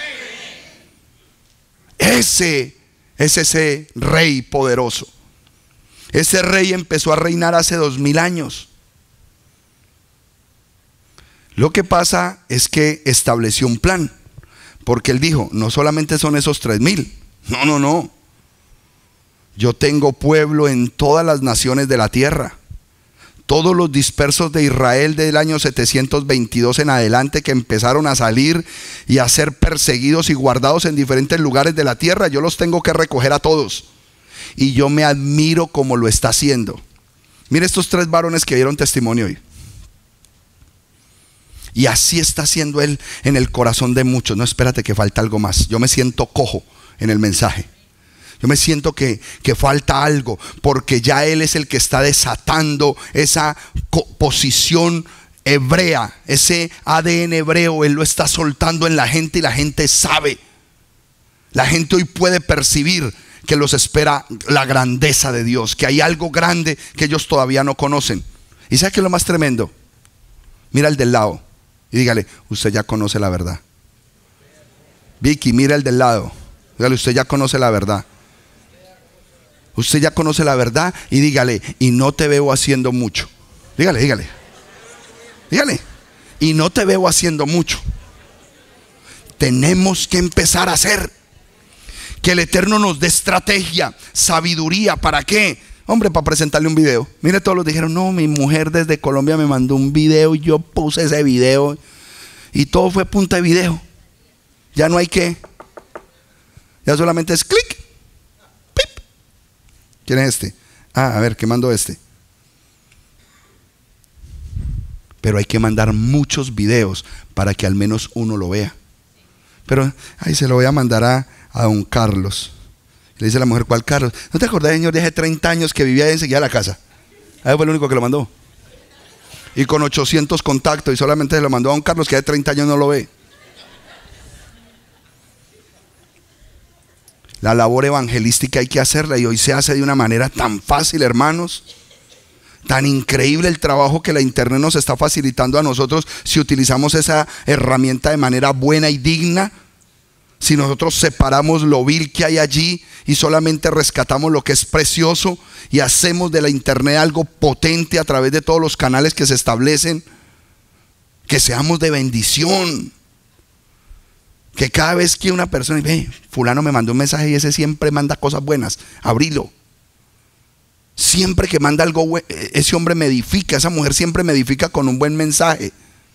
Ese es ese rey poderoso. Ese rey empezó a reinar hace dos mil años. Lo que pasa es que estableció un plan, porque él dijo: no solamente son esos tres mil, no, no, no. Yo tengo pueblo en todas las naciones de la tierra. Todos los dispersos de Israel del año setecientos veintidós en adelante, que empezaron a salir y a ser perseguidos y guardados en diferentes lugares de la tierra, yo los tengo que recoger a todos. Y yo me admiro cómo lo está haciendo. Mire estos tres varones que dieron testimonio hoy. Y así está haciendo él en el corazón de muchos. No, espérate, que falta algo más. Yo me siento cojo en el mensaje. Yo me siento que, que falta algo, porque ya él es el que está desatando esa posición hebrea, ese A D N hebreo. Él lo está soltando en la gente y la gente sabe. La gente hoy puede percibir que los espera la grandeza de Dios, que hay algo grande que ellos todavía no conocen. ¿Y sabe qué es lo más tremendo? Mira al del lado y dígale: usted ya conoce la verdad. Vicky, mira el del lado, dígale: usted ya conoce la verdad. Usted ya conoce la verdad y dígale, y no te veo haciendo mucho. Dígale, dígale. Dígale, y no te veo haciendo mucho. Tenemos que empezar a hacer. Que el Eterno nos dé estrategia, sabiduría. ¿Para qué? Hombre, para presentarle un video. Mire, todos los dijeron, no, mi mujer desde Colombia me mandó un video y yo puse ese video. Y todo fue punta de video. Ya no hay que. Ya solamente es clic. Pip. ¿Quién es este? Ah, a ver, ¿qué mandó este? Pero hay que mandar muchos videos para que al menos uno lo vea. Pero, ay, se lo voy a mandar a, a don Carlos. Le dice la mujer, ¿cuál Carlos? ¿No te acordás, señor, de hace treinta años que vivía enseguida de la casa? Ahí fue el único que lo mandó. Y con ochocientos contactos, y solamente se lo mandó a don Carlos, que hace treinta años no lo ve. La labor evangelística hay que hacerla, y hoy se hace de una manera tan fácil, hermanos. Tan increíble el trabajo que la internet nos está facilitando a nosotros si utilizamos esa herramienta de manera buena y digna. Si nosotros separamos lo vil que hay allí y solamente rescatamos lo que es precioso y hacemos de la internet algo potente a través de todos los canales que se establecen, que seamos de bendición. Que cada vez que una persona dice, fulano me mandó un mensaje y ese siempre manda cosas buenas, abrilo. Siempre que manda algo, ese hombre me edifica, esa mujer siempre me edifica con un buen mensaje.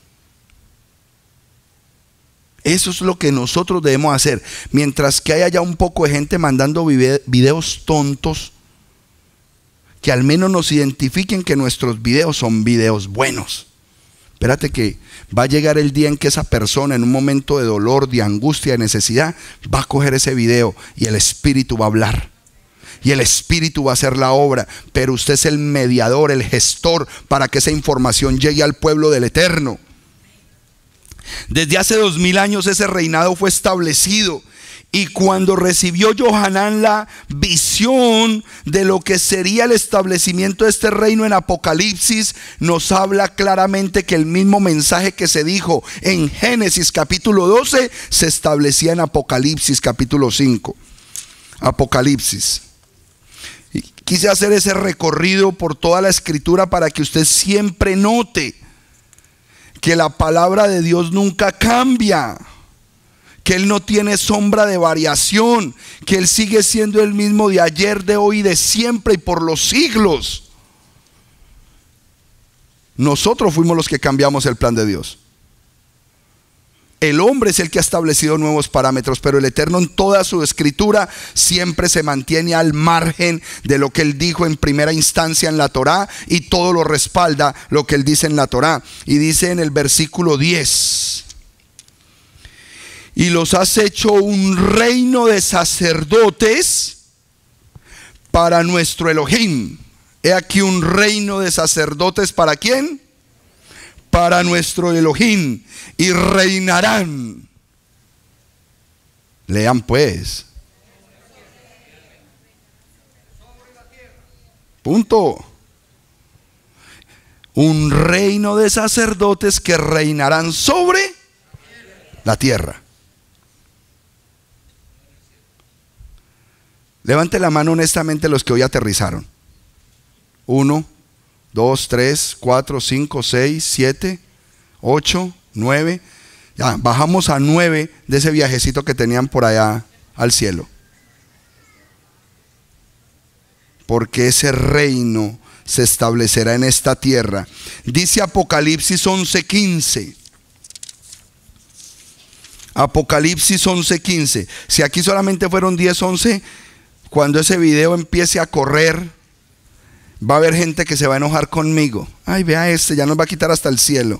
Eso es lo que nosotros debemos hacer. Mientras que haya ya un poco de gente mandando videos tontos, que al menos nos identifiquen que nuestros videos son videos buenos. Espérate que va a llegar el día en que esa persona, en un momento de dolor, de angustia, de necesidad, va a coger ese video y el Espíritu va a hablar. Y el Espíritu va a hacer la obra, pero usted es el mediador, el gestor para que esa información llegue al pueblo del Eterno. Desde hace dos mil años ese reinado fue establecido, y cuando recibió Johanán la visión de lo que sería el establecimiento de este reino en Apocalipsis, nos habla claramente que el mismo mensaje que se dijo en Génesis capítulo doce se establecía en Apocalipsis capítulo cinco. Apocalipsis. Quise hacer ese recorrido por toda la escritura para que usted siempre note que la palabra de Dios nunca cambia, que Él no tiene sombra de variación, que Él sigue siendo el mismo de ayer, de hoy, de siempre y por los siglos. Nosotros fuimos los que cambiamos el plan de Dios. El hombre es el que ha establecido nuevos parámetros, pero el Eterno en toda su escritura siempre se mantiene al margen de lo que Él dijo en primera instancia en la Torá, y todo lo respalda lo que Él dice en la Torá. Y dice en el versículo diez: y los has hecho un reino de sacerdotes para nuestro Elohim. He aquí un reino de sacerdotes, ¿para quién? Para nuestro Elohim, y reinarán. Lean pues. Punto. Un reino de sacerdotes que reinarán sobre la tierra. Levante la mano honestamente los que hoy aterrizaron. Uno, dos, tres, cuatro, cinco, seis, siete, ocho, nueve. Ya, bajamos a nueve de ese viajecito que tenían por allá al cielo. Porque ese reino se establecerá en esta tierra. Dice Apocalipsis once quince. Apocalipsis once quince. Si aquí solamente fueron diez, once, cuando ese video empiece a correr, va a haber gente que se va a enojar conmigo. Ay, vea este, ya nos va a quitar hasta el cielo.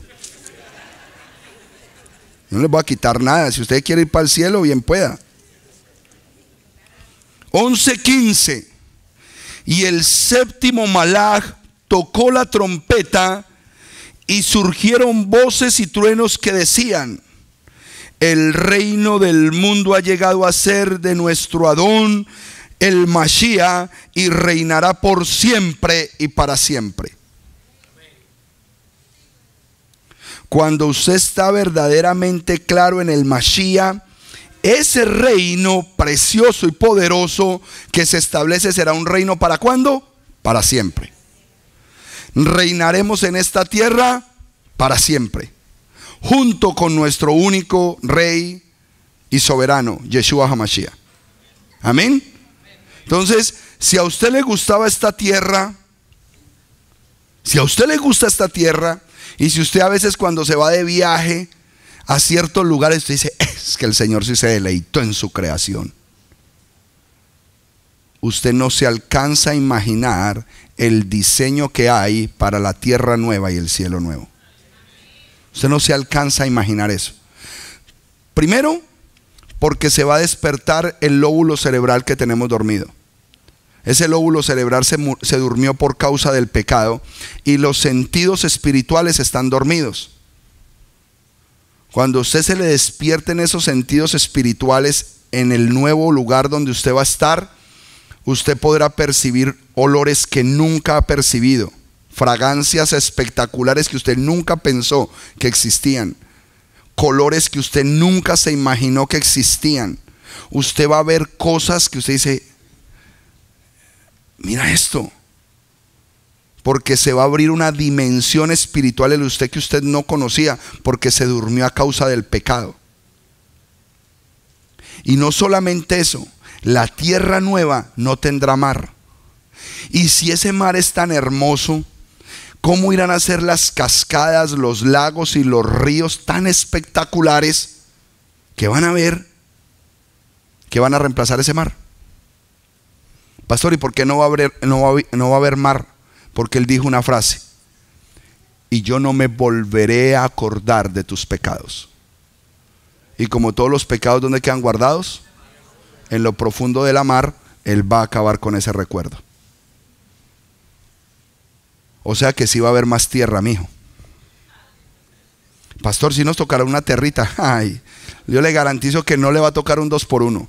No les voy a quitar nada. Si usted quiere ir para el cielo, bien pueda. once quince. Y el séptimo malaj tocó la trompeta, y surgieron voces y truenos que decían: el reino del mundo ha llegado a ser de nuestro Adón, el Mashiach, y reinará por siempre y para siempre. Cuando usted está verdaderamente claro en el Mashiach, ese reino precioso y poderoso que se establece será un reino ¿para cuándo? Para siempre. Reinaremos en esta tierra para siempre, junto con nuestro único rey y soberano, Yeshua HaMashiach. Amén. Entonces, si a usted le gustaba esta tierra, si a usted le gusta esta tierra, y si usted a veces cuando se va de viaje a ciertos lugares, usted dice, es que el Señor sí se deleitó en su creación. Usted no se alcanza a imaginar el diseño que hay para la tierra nueva y el cielo nuevo. Usted no se alcanza a imaginar eso. Primero, porque se va a despertar el lóbulo cerebral que tenemos dormido. Ese lóbulo cerebral se, se durmió por causa del pecado y los sentidos espirituales están dormidos. Cuando usted se le despierten esos sentidos espirituales en el nuevo lugar donde usted va a estar, usted podrá percibir olores que nunca ha percibido, fragancias espectaculares que usted nunca pensó que existían, colores que usted nunca se imaginó que existían. Usted va a ver cosas que usted dice, mira esto, porque se va a abrir una dimensión espiritual en usted que usted no conocía, porque se durmió a causa del pecado. Y no solamente eso, la tierra nueva no tendrá mar. Y si ese mar es tan hermoso, ¿cómo irán a ser las cascadas, los lagos y los ríos tan espectaculares que van a ver, que van a reemplazar ese mar? Pastor, ¿y por qué no va a haber, no va a, no va a haber mar? Porque él dijo una frase: y yo no me volveré a acordar de tus pecados. Y como todos los pecados, ¿dónde quedan guardados? En lo profundo de la mar. Él va a acabar con ese recuerdo. O sea que sí va a haber más tierra, mijo. Pastor, si nos tocará una territa, ay, yo le garantizo que no le va a tocar un dos por uno.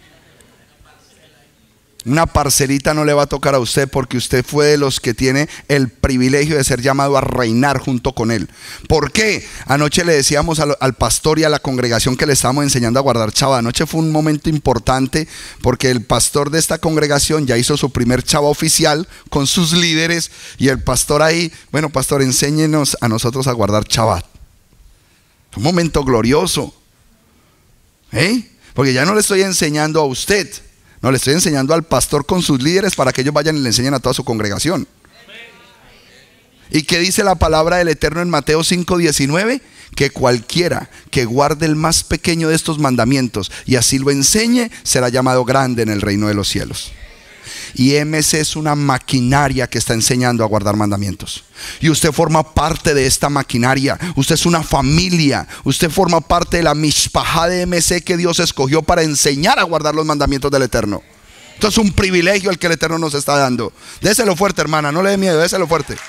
Una parcelita no le va a tocar a usted, porque usted fue de los que tiene el privilegio de ser llamado a reinar junto con él. ¿Por qué? Anoche le decíamos al, al pastor y a la congregación que le estábamos enseñando a guardar Shabbat. Anoche fue un momento importante porque el pastor de esta congregación ya hizo su primer Shabbat oficial con sus líderes, y el pastor ahí, bueno, pastor, enséñenos a nosotros a guardar Shabbat. Un momento glorioso, ¿eh? Porque ya no le estoy enseñando a usted, no, le estoy enseñando al pastor con sus líderes para que ellos vayan y le enseñen a toda su congregación. ¿Y qué dice la palabra del Eterno en Mateo cinco diecinueve? Que cualquiera que guarde el más pequeño de estos mandamientos y así lo enseñe, será llamado grande en el reino de los cielos. Y M C es una maquinaria que está enseñando a guardar mandamientos. Y usted forma parte de esta maquinaria. Usted es una familia. Usted forma parte de la mishpajá de M C que Dios escogió para enseñar a guardar los mandamientos del Eterno. Esto es un privilegio el que el Eterno nos está dando. Déselo fuerte, hermana, no le dé miedo, déselo fuerte.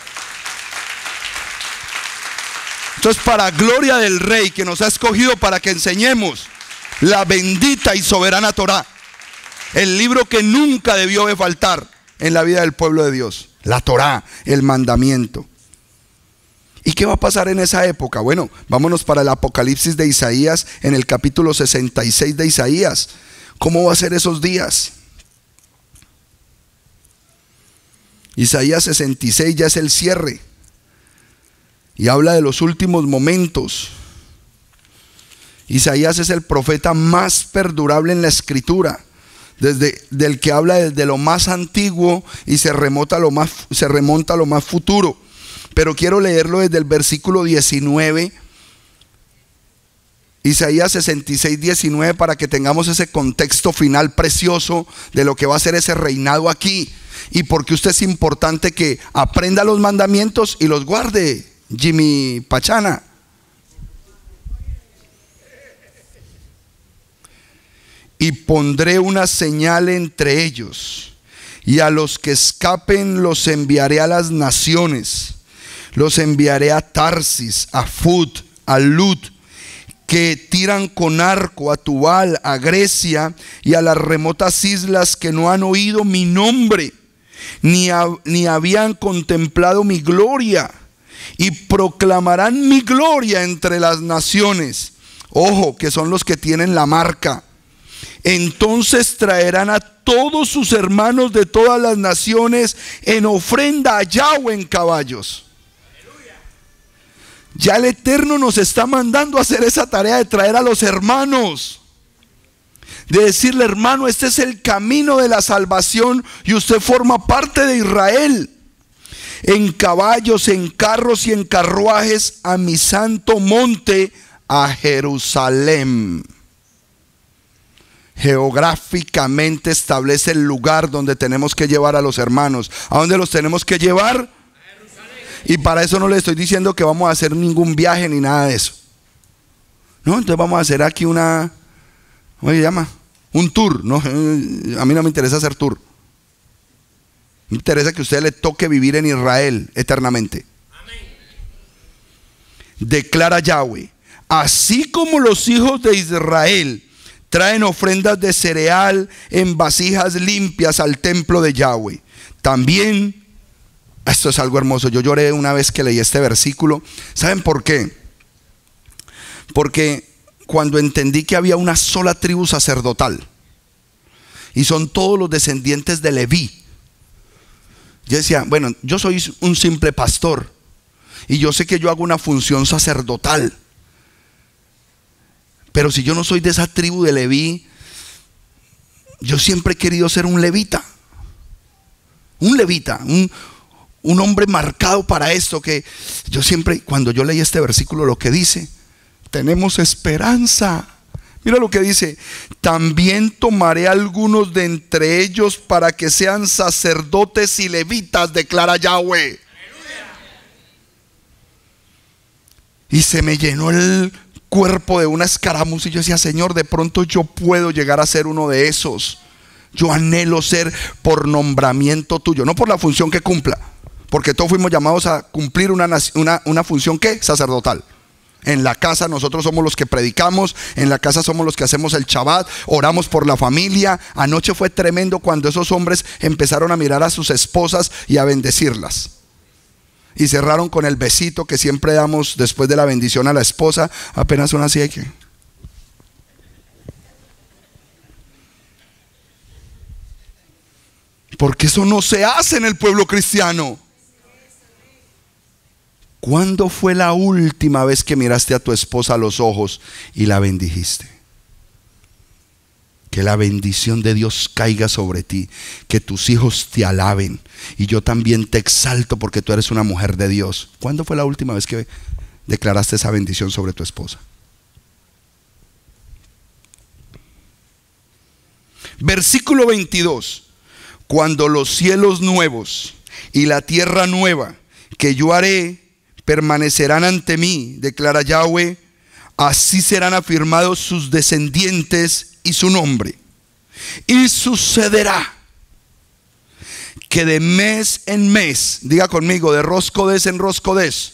Esto es para gloria del Rey que nos ha escogido para que enseñemos la bendita y soberana Torá. El libro que nunca debió de faltar en la vida del pueblo de Dios. La Torá, el mandamiento. ¿Y qué va a pasar en esa época? Bueno, vámonos para el Apocalipsis de Isaías, en el capítulo sesenta y seis de Isaías. ¿Cómo va a ser esos días? Isaías sesenta y seis ya es el cierre. Y habla de los últimos momentos. Isaías es el profeta más perdurable en la escritura. Desde del que habla desde lo más antiguo y se remonta a lo más, se remonta a lo más futuro. Pero quiero leerlo desde el versículo diecinueve, Isaías sesenta y seis, diecinueve, para que tengamos ese contexto final precioso de lo que va a ser ese reinado aquí. Y porque usted es importante que aprenda los mandamientos y los guarde, Jimmy Pachana. Y pondré una señal entre ellos, y a los que escapen los enviaré a las naciones. Los enviaré a Tarsis, a Fud, a Lut, que tiran con arco, a Tubal, a Grecia y a las remotas islas que no han oído mi nombre, ni, ha, ni habían contemplado mi gloria, y proclamarán mi gloria entre las naciones. Ojo, que son los que tienen la marca. Entonces traerán a todos sus hermanos de todas las naciones en ofrenda a Yahweh en caballos. Ya el Eterno nos está mandando a hacer esa tarea de traer a los hermanos, de decirle: hermano, este es el camino de la salvación y usted forma parte de Israel. En caballos, en carros y en carruajes a mi santo monte, a Jerusalén. Geográficamente establece el lugar donde tenemos que llevar a los hermanos. ¿A dónde los tenemos que llevar? Y para eso no le estoy diciendo que vamos a hacer ningún viaje ni nada de eso. No, entonces vamos a hacer aquí una, ¿cómo se llama? Un tour. No, a mí no me interesa hacer tour. Me interesa que a usted le toque vivir en Israel eternamente. Amén. Declara Yahweh: así como los hijos de Israel traen ofrendas de cereal en vasijas limpias al templo de Yahweh, también, esto es algo hermoso, yo lloré una vez que leí este versículo. ¿Saben por qué? Porque cuando entendí que había una sola tribu sacerdotal y son todos los descendientes de Leví, yo decía: bueno, yo soy un simple pastor y yo sé que yo hago una función sacerdotal, pero si yo no soy de esa tribu de Leví, yo siempre he querido ser un levita. Un levita, un, un hombre marcado para esto. Que yo siempre, cuando yo leí este versículo, lo que dice: tenemos esperanza. Mira lo que dice: también tomaré algunos de entre ellos para que sean sacerdotes y levitas, declara Yahweh. ¡Aleluya! Y se me llenó el cuerpo de una escaramuza y yo decía: Señor, de pronto yo puedo llegar a ser uno de esos. Yo anhelo ser por nombramiento tuyo, no por la función que cumpla, porque todos fuimos llamados a cumplir una, una, una función que sacerdotal. En la casa nosotros somos los que predicamos, en la casa somos los que hacemos el Shabbat, oramos por la familia. Anoche fue tremendo cuando esos hombres empezaron a mirar a sus esposas y a bendecirlas, y cerraron con el besito que siempre damos después de la bendición a la esposa. Apenas una así hay que... porque eso no se hace en el pueblo cristiano. ¿Cuándo fue la última vez que miraste a tu esposa a los ojos y la bendijiste? Que la bendición de Dios caiga sobre ti, que tus hijos te alaben y yo también te exalto porque tú eres una mujer de Dios. ¿Cuándo fue la última vez que declaraste esa bendición sobre tu esposa? Versículo veintidós: cuando los cielos nuevos y la tierra nueva que yo haré permanecerán ante mí, declara Yahweh, así serán afirmados sus descendientes y su nombre. Y sucederá que de mes en mes, diga conmigo, de roscodes en roscodes,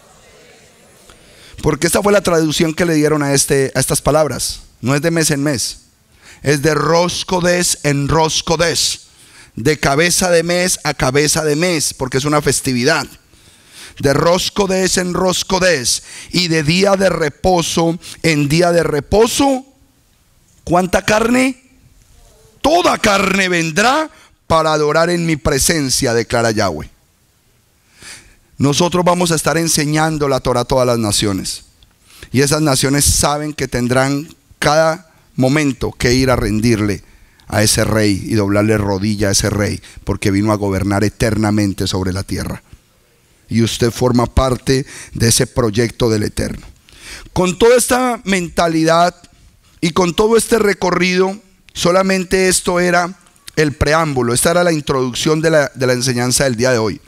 porque esta fue la traducción que le dieron a, este, a estas palabras. No es de mes en mes, es de roscodes en roscodes, de cabeza de mes a cabeza de mes, porque es una festividad. De roscodes en roscodes, y de día de reposo en día de reposo. ¿Cuánta carne? Toda carne vendrá para adorar en mi presencia, declara Yahweh. Nosotros vamos a estar enseñando la Torah a todas las naciones, y esas naciones saben que tendrán cada momento que ir a rendirle a ese rey y doblarle rodilla a ese rey, porque vino a gobernar eternamente sobre la tierra. Y usted forma parte de ese proyecto del Eterno. Con toda esta mentalidad y con todo este recorrido, solamente esto era el preámbulo. Esta era la introducción de la, de la enseñanza del día de hoy.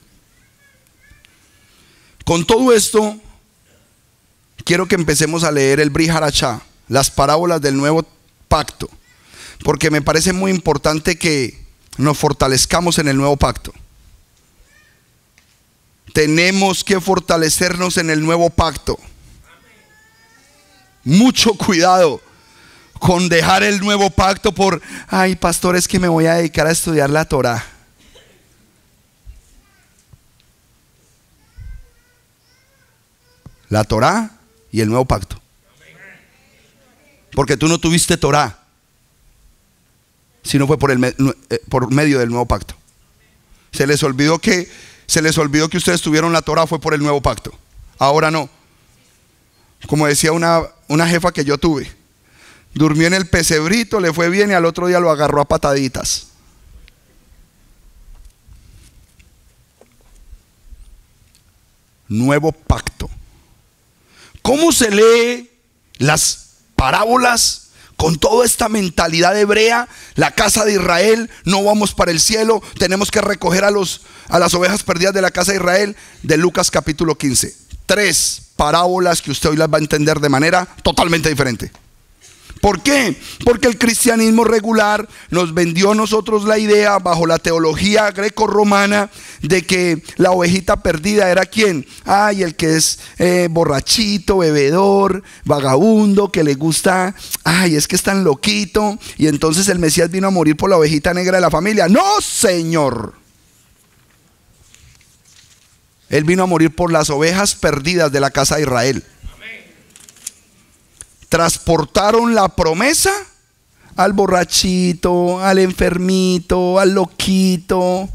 Con todo esto, quiero que empecemos a leer el Brit Hadashah, las parábolas del nuevo pacto, porque me parece muy importante que nos fortalezcamos en el nuevo pacto. Tenemos que fortalecernos en el nuevo pacto. Mucho cuidado con dejar el nuevo pacto por: ay, pastor, es que me voy a dedicar a estudiar la Torah. La Torah y el nuevo pacto. Porque tú no tuviste Torah. sino fue por, el, por medio del nuevo pacto. Se les olvidó que, se les olvidó que ustedes tuvieron la Torá, fue por el nuevo pacto. Ahora no. Como decía una, una jefa que yo tuve, durmió en el pesebrito, le fue bien y al otro día lo agarró a pataditas. Nuevo pacto. ¿Cómo se lee las parábolas con toda esta mentalidad hebrea? La casa de Israel, no vamos para el cielo, tenemos que recoger a, los, a las ovejas perdidas de la casa de Israel. De Lucas capítulo quince. Tres parábolas que usted hoy las va a entender de manera totalmente diferente. ¿Por qué? Porque el cristianismo regular nos vendió a nosotros la idea, bajo la teología greco-romana, de que la ovejita perdida era ¿quién? Ay, el que es eh, borrachito, bebedor, vagabundo, que le gusta, ay, es que es tan loquito, y entonces el Mesías vino a morir por la ovejita negra de la familia. ¡No, Señor! Él vino a morir por las ovejas perdidas de la casa de Israel. Transportaron la promesa al borrachito, al enfermito, al loquito.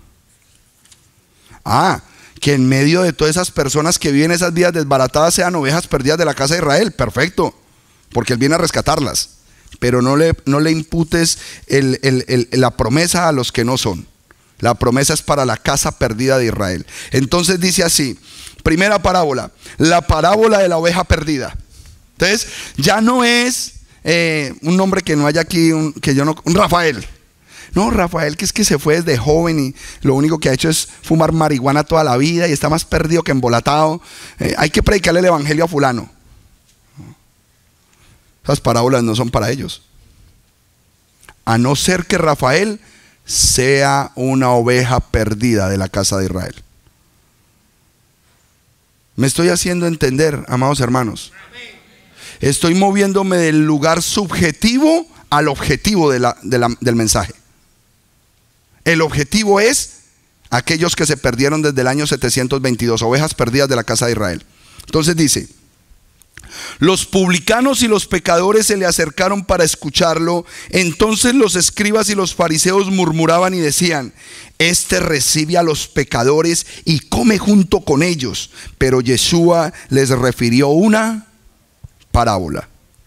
Ah, que en medio de todas esas personas que viven esas vidas desbaratadas sean ovejas perdidas de la casa de Israel. Perfecto, porque Él viene a rescatarlas. Pero no le, no le imputes el, el, el, la promesa a los que no son. La promesa es para la casa perdida de Israel. Entonces dice así, primera parábola, la parábola de la oveja perdida. Entonces ya no es eh, un nombre que no haya aquí, un, que yo no, un Rafael. No, Rafael, que es que se fue desde joven y lo único que ha hecho es fumar marihuana toda la vida y está más perdido que embolatado. Eh, hay que predicarle el evangelio a fulano. Esas parábolas no son para ellos. A no ser que Rafael sea una oveja perdida de la casa de Israel. ¿Me estoy haciendo entender, amados hermanos? Estoy moviéndome del lugar subjetivo al objetivo de la, de la, del mensaje. El objetivo es aquellos que se perdieron desde el año setecientos veintidós, ovejas perdidas de la casa de Israel. Entonces dice, los publicanos y los pecadores se le acercaron para escucharlo. Entonces los escribas y los fariseos murmuraban y decían, este recibe a los pecadores y come junto con ellos. Pero Yeshua les refirió una parábola.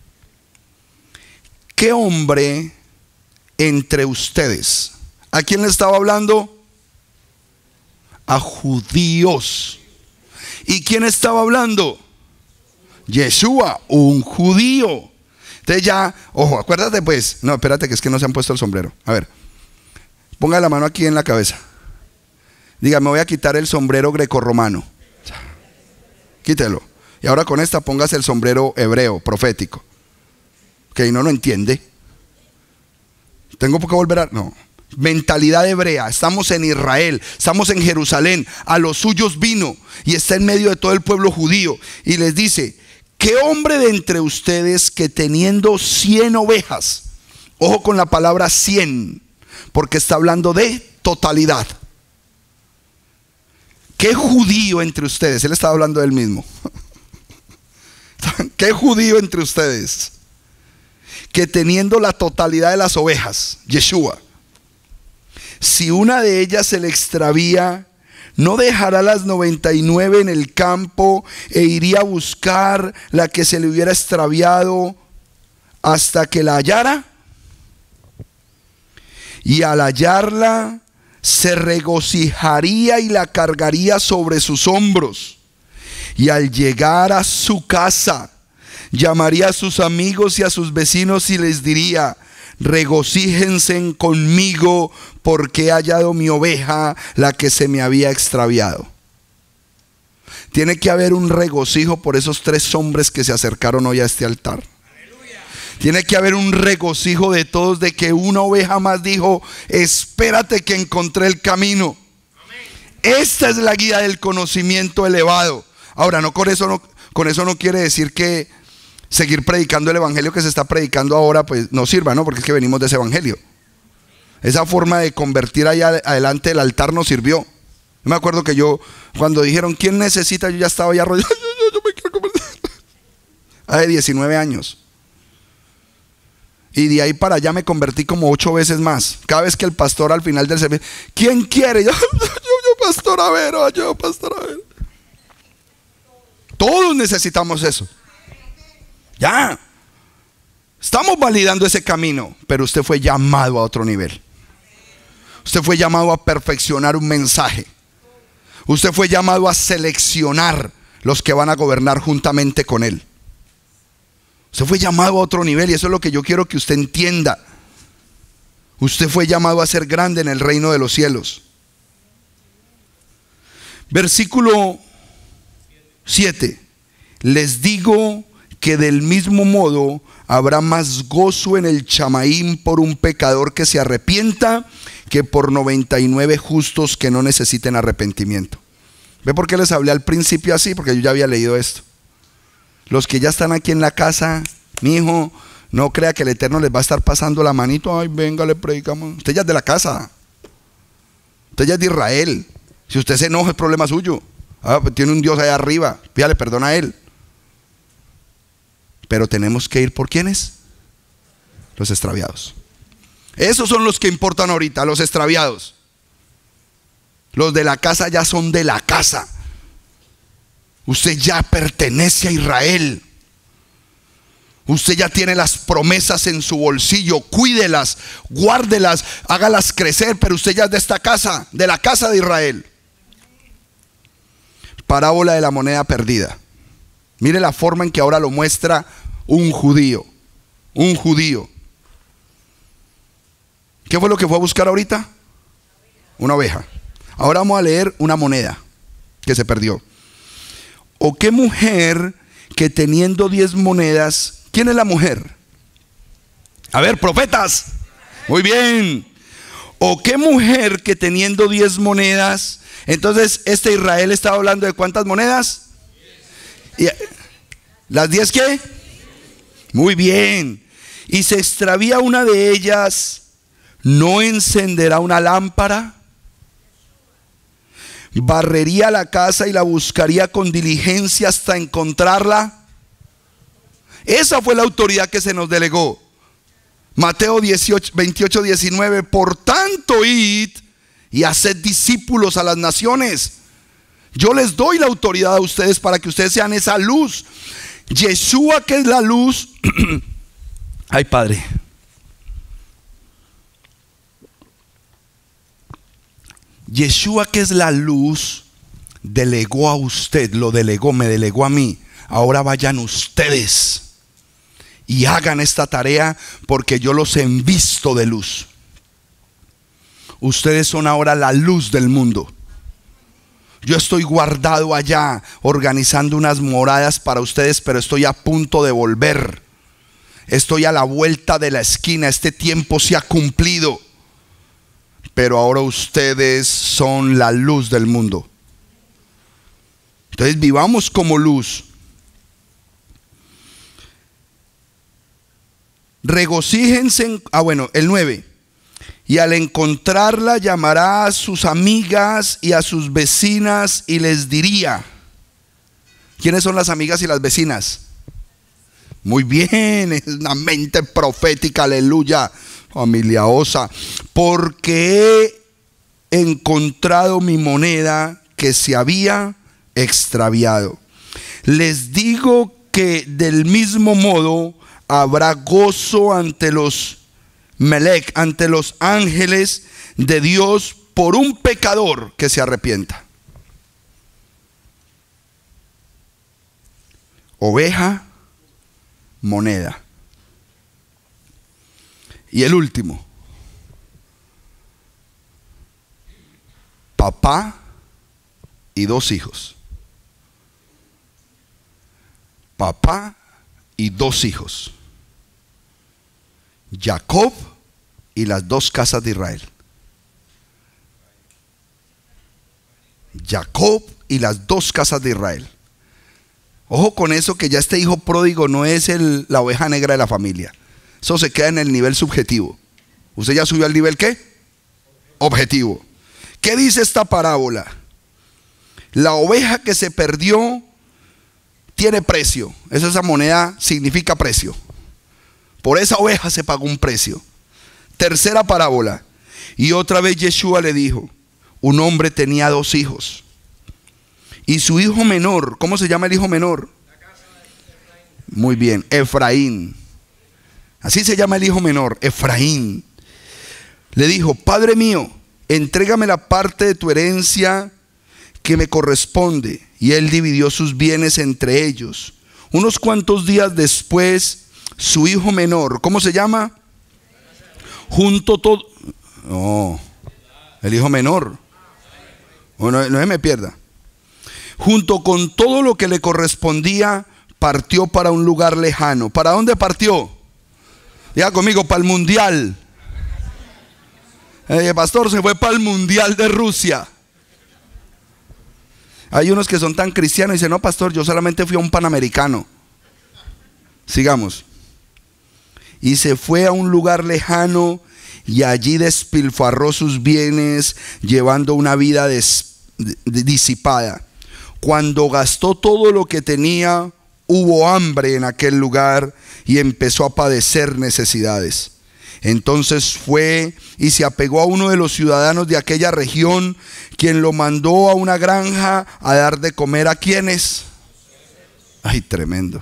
¿Qué hombre entre ustedes? ¿A quién le estaba hablando? A judíos. ¿Y quién estaba hablando? Yeshua, un judío. Entonces ya, ojo, acuérdate pues. No, espérate que es que no se han puesto el sombrero. A ver, ponga la mano aquí en la cabeza. Diga, me voy a quitar el sombrero grecorromano. Quítelo. Y ahora con esta póngase el sombrero hebreo, profético. Que no lo entiende. Tengo que volver a... No. Mentalidad hebrea. Estamos en Israel, estamos en Jerusalén. A los suyos vino y está en medio de todo el pueblo judío. Y les dice, ¿qué hombre de entre ustedes que teniendo cien ovejas? Ojo con la palabra cien, porque está hablando de totalidad. ¿Qué judío entre ustedes? Él estaba hablando del mismo. ¿Qué judío entre ustedes que teniendo la totalidad de las ovejas, Yeshua, si una de ellas se le extravía, no dejará las noventa y nueve en el campo e iría a buscar la que se le hubiera extraviado hasta que la hallara? Y al hallarla se regocijaría y la cargaría sobre sus hombros. Y al llegar a su casa, llamaría a sus amigos y a sus vecinos y les diría, regocíjense conmigo porque he hallado mi oveja, la que se me había extraviado. Tiene que haber un regocijo por esos tres hombres que se acercaron hoy a este altar. Aleluya. Tiene que haber un regocijo de todos de que una oveja más dijo, espérate que encontré el camino. Amén. Esta es la guía del conocimiento elevado. Ahora, no con eso no, con eso no quiere decir que seguir predicando el evangelio que se está predicando ahora pues no sirva, ¿no? Porque es que venimos de ese evangelio. Esa forma de convertir allá adelante el altar no sirvió. Yo me acuerdo que yo, cuando dijeron, ¿quién necesita? Yo ya estaba ya arrollado. Yo, yo, yo me quiero convertir. Hace diecinueve años. Y de ahí para allá me convertí como ocho veces más. Cada vez que el pastor al final del servicio, ¿quién quiere? Yo, yo, yo pastor Avero, yo pastor Avero. Todos necesitamos eso. Ya. Estamos validando ese camino, pero usted fue llamado a otro nivel. Usted fue llamado a perfeccionar un mensaje. Usted fue llamado a seleccionar los que van a gobernar juntamente con él. Usted fue llamado a otro nivel y eso es lo que yo quiero que usted entienda. Usted fue llamado a ser grande en el reino de los cielos. Versículo siete. Les digo que del mismo modo habrá más gozo en el Chamaín por un pecador que se arrepienta que por noventa y nueve justos que no necesiten arrepentimiento. ¿Ve por qué les hablé al principio así? Porque yo ya había leído esto. Los que ya están aquí en la casa, mi hijo, no crea que el Eterno les va a estar pasando la manito. Ay, venga, le predicamos. Usted ya es de la casa. Usted ya es de Israel. Si usted se enoja, es problema suyo. Ah, pues tiene un Dios allá arriba. Pídale perdón a él. Pero tenemos que ir por ¿quiénes? Los extraviados. Esos son los que importan ahorita, los extraviados. Los de la casa ya son de la casa. Usted ya pertenece a Israel. Usted ya tiene las promesas en su bolsillo. Cuídelas, guárdelas, hágalas crecer. Pero usted ya es de esta casa, de la casa de Israel. Parábola de la moneda perdida. Mire la forma en que ahora lo muestra un judío. Un judío. ¿Qué fue lo que fue a buscar ahorita? Una oveja. Ahora vamos a leer una moneda que se perdió. ¿O qué mujer que teniendo diez monedas? ¿Quién es la mujer? A ver, profetas. Muy bien. ¿O qué mujer que teniendo diez monedas? Entonces, este Israel estaba hablando de ¿cuántas monedas? Y, ¿las diez qué? Muy bien. Y se extravía una de ellas, ¿no encenderá una lámpara? ¿Barrería la casa y la buscaría con diligencia hasta encontrarla? Esa fue la autoridad que se nos delegó. Mateo dieciocho, veintiocho, diecinueve. Por tanto, id y haced discípulos a las naciones. Yo les doy la autoridad a ustedes para que ustedes sean esa luz. Yeshua, que es la luz. Ay, Padre. Yeshua, que es la luz, delegó a usted, lo delegó, me delegó a mí. Ahora vayan ustedes y hagan esta tarea porque yo los envisto de luz. Ustedes son ahora la luz del mundo. Yo estoy guardado allá organizando unas moradas para ustedes, pero estoy a punto de volver. Estoy a la vuelta de la esquina, este tiempo se ha cumplido. Pero ahora ustedes son la luz del mundo. Entonces vivamos como luz. Regocíjense en, ah bueno, el nueve. Y al encontrarla llamará a sus amigas y a sus vecinas y les diría. ¿Quiénes son las amigas y las vecinas? Muy bien, es una mente profética, aleluya. Familia Osa, porque he encontrado mi moneda que se había extraviado. Les digo que del mismo modo habrá gozo ante los Melech, ante los ángeles de Dios por un pecador que se arrepienta. Oveja, moneda. Y el último, papá y dos hijos. Papá y dos hijos. Jacob y las dos casas de Israel. Jacob y las dos casas de Israel. Ojo con eso, que ya este hijo pródigo no es el, la oveja negra de la familia. Eso se queda en el nivel subjetivo. ¿Usted ya subió al nivel qué? Objetivo. ¿Qué dice esta parábola? La oveja que se perdió tiene precio. Esa, esa moneda significa precio. Por esa oveja se pagó un precio. Tercera parábola. Y otra vez Yeshua le dijo, un hombre tenía dos hijos. Y su hijo menor, ¿cómo se llama el hijo menor? Muy bien, Efraín. Así se llama el hijo menor, Efraín. Le dijo, Padre mío, entrégame la parte de tu herencia que me corresponde. Y él dividió sus bienes entre ellos. Unos cuantos días después, su hijo menor, ¿cómo se llama? Junto todo. No, el hijo menor. No, no, no se me pierda. Junto con todo lo que le correspondía, partió para un lugar lejano. ¿Para dónde partió? Diga conmigo, para el mundial. El pastor se fue para el mundial de Rusia. Hay unos que son tan cristianos y dicen, no pastor, yo solamente fui a un panamericano. Sigamos. Y se fue a un lugar lejano y allí despilfarró sus bienes, llevando una vida des, disipada. Cuando gastó todo lo que tenía, hubo hambre en aquel lugar y empezó a padecer necesidades. Entonces fue y se apegó a uno de los ciudadanos de aquella región, quien lo mandó a una granja a dar de comer a quienes. Ay, tremendo.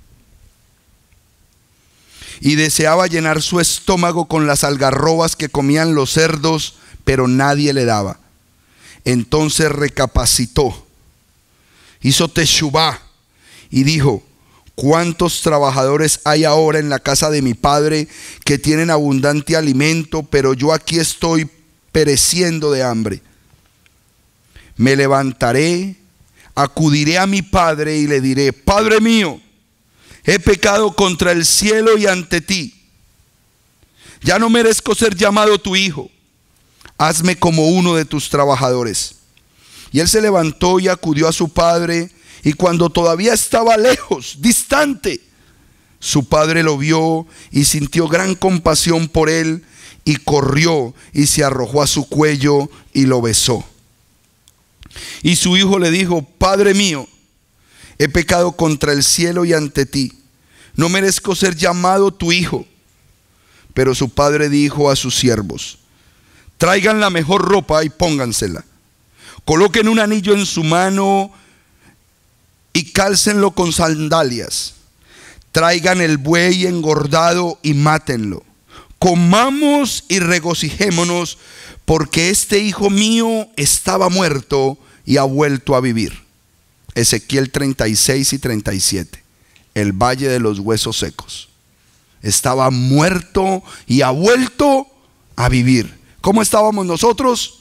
Y deseaba llenar su estómago con las algarrobas que comían los cerdos, pero nadie le daba. Entonces recapacitó, hizo teshuvá y dijo, ¿cuántos trabajadores hay ahora en la casa de mi padre que tienen abundante alimento, pero yo aquí estoy pereciendo de hambre? Me levantaré, acudiré a mi padre y le diré, Padre mío, he pecado contra el cielo y ante ti. Ya no merezco ser llamado tu hijo. Hazme como uno de tus trabajadores. Y él se levantó y acudió a su padre. Y cuando todavía estaba lejos, distante, su padre lo vio y sintió gran compasión por él y corrió y se arrojó a su cuello y lo besó. Y su hijo le dijo, Padre mío, he pecado contra el cielo y ante ti. No merezco ser llamado tu hijo. Pero su padre dijo a sus siervos, traigan la mejor ropa y póngansela. Coloquen un anillo en su mano y cálcenlo con sandalias. Traigan el buey engordado y mátenlo. Comamos y regocijémonos, porque este hijo mío estaba muerto y ha vuelto a vivir. Ezequiel treinta y seis y treinta y siete. El valle de los huesos secos. Estaba muerto y ha vuelto a vivir. ¿Cómo estábamos nosotros?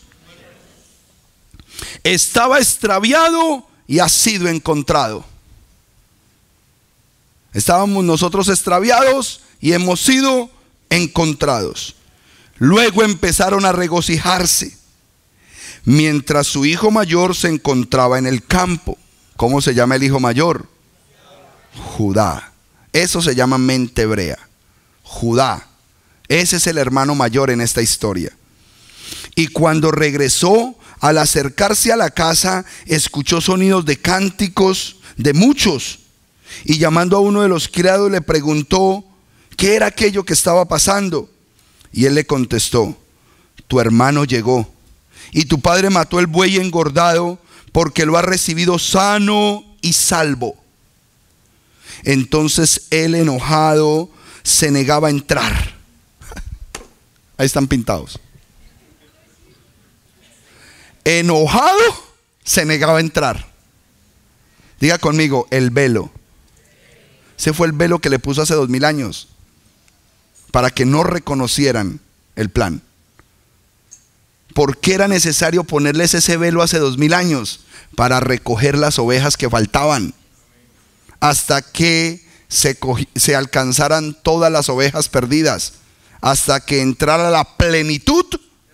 Estaba extraviado y ha sido encontrado. Estábamos nosotros extraviados y hemos sido encontrados. Luego empezaron a regocijarse mientras su hijo mayor se encontraba en el campo. ¿Cómo se llama el hijo mayor? Judá. Eso se llama mente hebrea. Judá. Ese es el hermano mayor en esta historia. Y cuando regresó, al acercarse a la casa, escuchó sonidos de cánticos de muchos. Y llamando a uno de los criados le preguntó, ¿qué era aquello que estaba pasando? Y él le contestó, tu hermano llegó y tu padre mató el buey engordado porque lo ha recibido sano y salvo. Entonces él, enojado, se negaba a entrar. Ahí están pintados. Enojado, se negaba a entrar. Diga conmigo, el velo. Ese fue el velo que le puso hace dos mil años para que no reconocieran el plan. ¿Por qué era necesario ponerles ese velo hace dos mil años? Para recoger las ovejas que faltaban, hasta que se, se alcanzaran todas las ovejas perdidas, hasta que entrara la plenitud.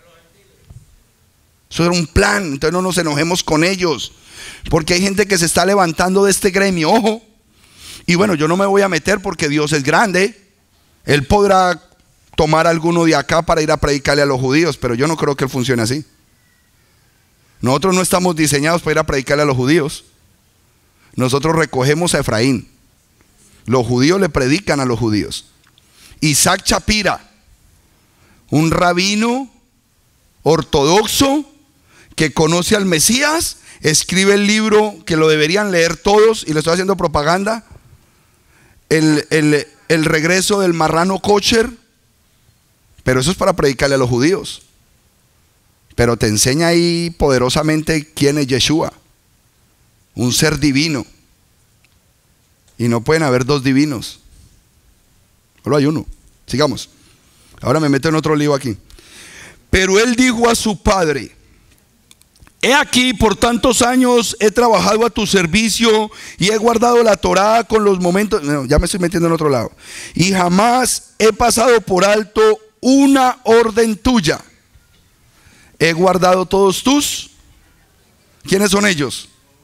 Eso era un plan. Entonces no nos enojemos con ellos, porque hay gente que se está levantando de este gremio. Ojo. Y bueno, yo no me voy a meter porque Dios es grande. Él podrá tomar a alguno de acá para ir a predicarle a los judíos, pero yo no creo que él funcione así. Nosotros no estamos diseñados para ir a predicarle a los judíos. Nosotros recogemos a Efraín. Los judíos le predican a los judíos. Isaac Shapira, un rabino ortodoxo que conoce al Mesías, escribe el libro que lo deberían leer todos, y le estoy haciendo propaganda, el, el, el regreso del marrano kosher. Pero eso es para predicarle a los judíos. Pero te enseña ahí poderosamente quién es Yeshua, un ser divino. Y no pueden haber dos divinos, solo hay uno. Sigamos. Ahora me meto en otro lío aquí. Pero él dijo a su padre: he aquí, por tantos años he trabajado a tu servicio y he guardado la Torá con los momentos. No, ya me estoy metiendo en otro lado. Y jamás he pasado por alto una orden tuya. He guardado todos tus. ¿Quiénes son ellos?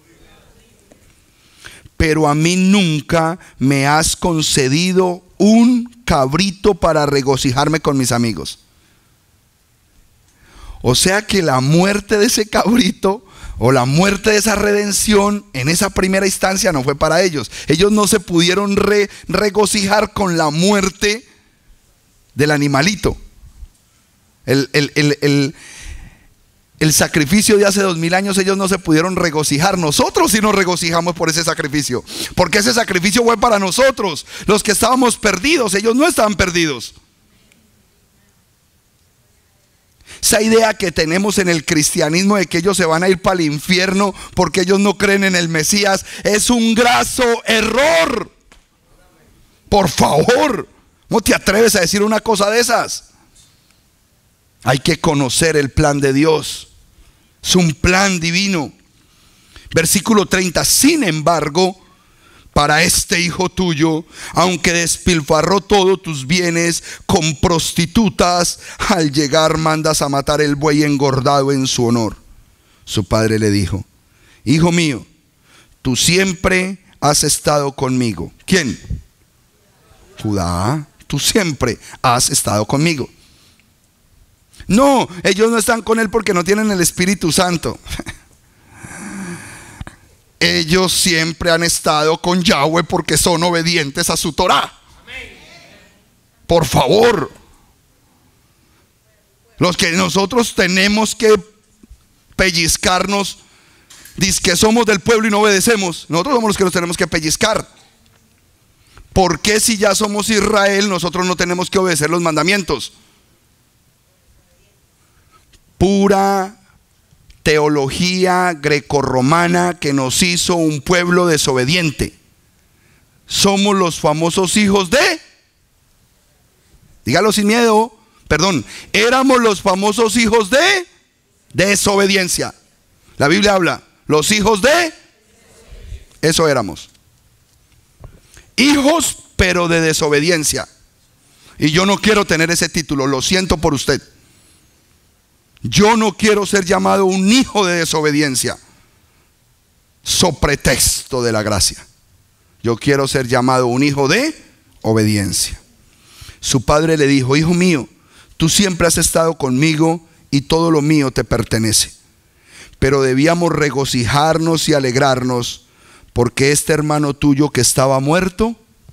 Pero a mí nunca me has concedido un cabrito para regocijarme con mis amigos. O sea que la muerte de ese cabrito, o la muerte de esa redención, en esa primera instancia no fue para ellos. Ellos no se pudieron re, regocijar con la muerte del animalito. El, el, el, el, el sacrificio de hace dos mil años, ellos no se pudieron regocijar. Nosotros sí nos regocijamos por ese sacrificio, porque ese sacrificio fue para nosotros, los que estábamos perdidos. Ellos no estaban perdidos. Esa idea que tenemos en el cristianismo de que ellos se van a ir para el infierno porque ellos no creen en el Mesías es un graso error. Por favor, ¿cómo te atreves a decir una cosa de esas? Hay que conocer el plan de Dios. Es un plan divino. Versículo treinta. Sin embargo, para este hijo tuyo, aunque despilfarró todos tus bienes con prostitutas, al llegar mandas a matar el buey engordado en su honor. Su padre le dijo: hijo mío, tú siempre has estado conmigo. ¿Quién? Judá. Tú siempre has estado conmigo. No, ellos no están con él porque no tienen el Espíritu Santo. Ellos siempre han estado con Yahweh porque son obedientes a su Torá. Por favor. Los que nosotros tenemos que pellizcarnos, dice que somos del pueblo y no obedecemos. Nosotros somos los que nos tenemos que pellizcar. ¿Por qué si ya somos Israel nosotros no tenemos que obedecer los mandamientos? Pura teología grecorromana que nos hizo un pueblo desobediente. Somos los famosos hijos de, dígalo sin miedo, perdón, éramos los famosos hijos de desobediencia. La Biblia habla, los hijos de, eso éramos. Hijos pero de desobediencia. Y yo no quiero tener ese título, lo siento por usted. Yo no quiero ser llamado un hijo de desobediencia, so pretexto de la gracia. Yo quiero ser llamado un hijo de obediencia. Su padre le dijo: hijo mío, tú siempre has estado conmigo y todo lo mío te pertenece. Pero debíamos regocijarnos y alegrarnos porque este hermano tuyo que estaba muerto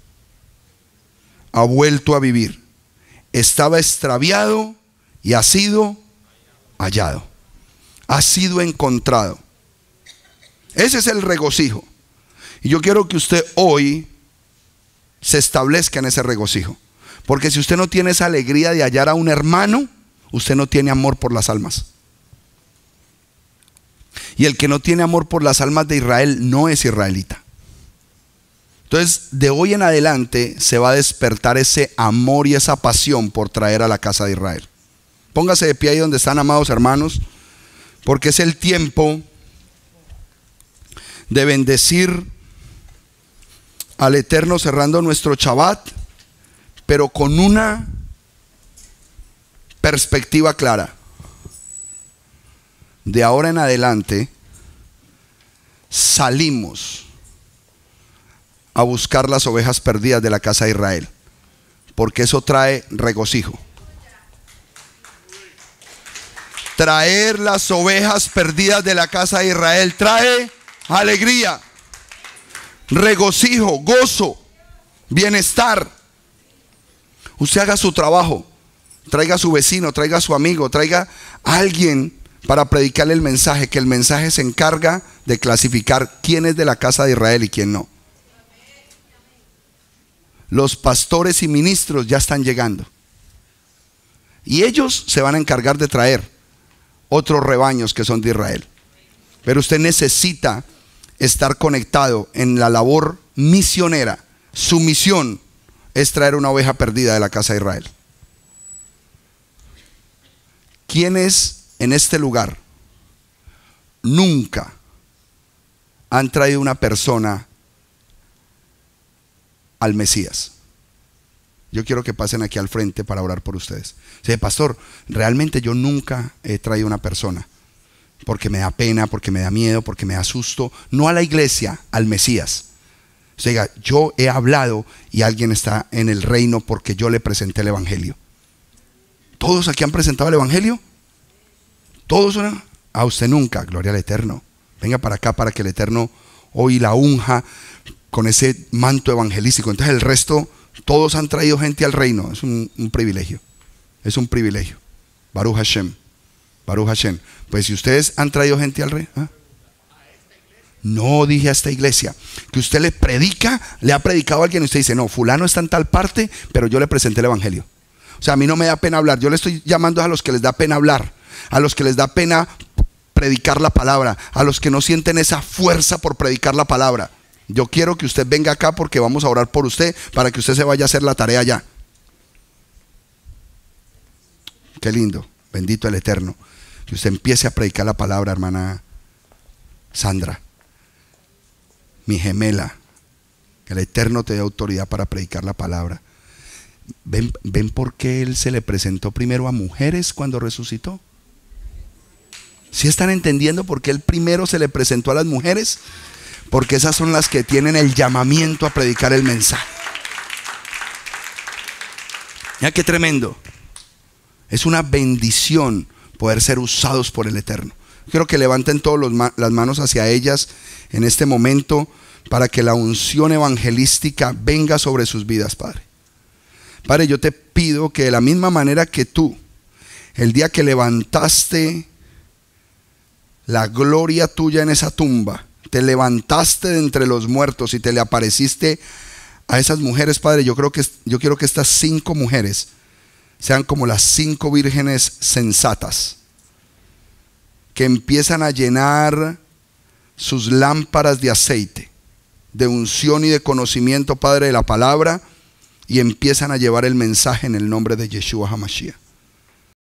ha vuelto a vivir. Estaba extraviado y ha sido hallado, ha sido encontrado. Ese es el regocijo. Y yo quiero que usted hoy se establezca en ese regocijo, porque si usted no tiene esa alegría de hallar a un hermano, usted no tiene amor por las almas. Y el que no tiene amor por las almas de Israel no es israelita. Entonces, de hoy en adelante se va a despertar ese amor y esa pasión por traer a la casa de Israel. Póngase de pie ahí donde están, amados hermanos, porque es el tiempo de bendecir al Eterno cerrando nuestro Shabbat, pero con una perspectiva clara. De ahora en adelante salimos a buscar las ovejas perdidas de la casa de Israel, porque eso trae regocijo. Traer las ovejas perdidas de la casa de Israel trae alegría, regocijo, gozo, bienestar. Usted haga su trabajo, traiga a su vecino, traiga a su amigo, traiga a alguien para predicarle el mensaje, que el mensaje se encarga de clasificar quién es de la casa de Israel y quién no. Los pastores y ministros ya están llegando y ellos se van a encargar de traer otros rebaños que son de Israel. Pero usted necesita estar conectado en la labor misionera. Su misión es traer una oveja perdida de la casa de Israel. ¿Quiénes en este lugar nunca han traído una persona al Mesías? Yo quiero que pasen aquí al frente para orar por ustedes. Dice, pastor, realmente yo nunca he traído una persona, porque me da pena, porque me da miedo, porque me da susto. No a la iglesia, al Mesías. O sea, yo he hablado y alguien está en el reino porque yo le presenté el evangelio. ¿Todos aquí han presentado el evangelio? ¿Todos? ¿No? A usted nunca, gloria al Eterno. Venga para acá para que el Eterno hoy la unja con ese manto evangelístico. Entonces el resto, todos han traído gente al reino. Es un, un privilegio. Es un privilegio. Baruch Hashem. Baruch Hashem. Pues si ustedes han traído gente al reino, ¿eh? No dije a esta iglesia. Que usted le predica, le ha predicado a alguien y usted dice, no, fulano está en tal parte, pero yo le presenté el evangelio. O sea, a mí no me da pena hablar. Yo le estoy llamando a los que les da pena hablar, a los que les da pena predicar la palabra, a los que no sienten esa fuerza por predicar la palabra. Yo quiero que usted venga acá porque vamos a orar por usted para que usted se vaya a hacer la tarea allá. Qué lindo, bendito el Eterno. Que usted empiece a predicar la palabra, hermana Sandra, mi gemela. Que el Eterno te dé autoridad para predicar la palabra. ¿Ven, ¿Ven por qué Él se le presentó primero a mujeres cuando resucitó? ¿Sí están entendiendo por qué Él primero se le presentó a las mujeres? Porque esas son las que tienen el llamamiento a predicar el mensaje. Ya qué tremendo. Es una bendición poder ser usados por el Eterno. Quiero que levanten todas las manos hacia ellas en este momento para que la unción evangelística venga sobre sus vidas, Padre. Padre, yo te pido que de la misma manera que tú, el día que levantaste la gloria tuya en esa tumba, te levantaste de entre los muertos y te le apareciste a esas mujeres, Padre, yo creo que yo quiero que estas cinco mujeres sean como las cinco vírgenes sensatas que empiezan a llenar sus lámparas de aceite, de unción y de conocimiento, Padre, de la palabra, y empiezan a llevar el mensaje en el nombre de Yeshua HaMashiach.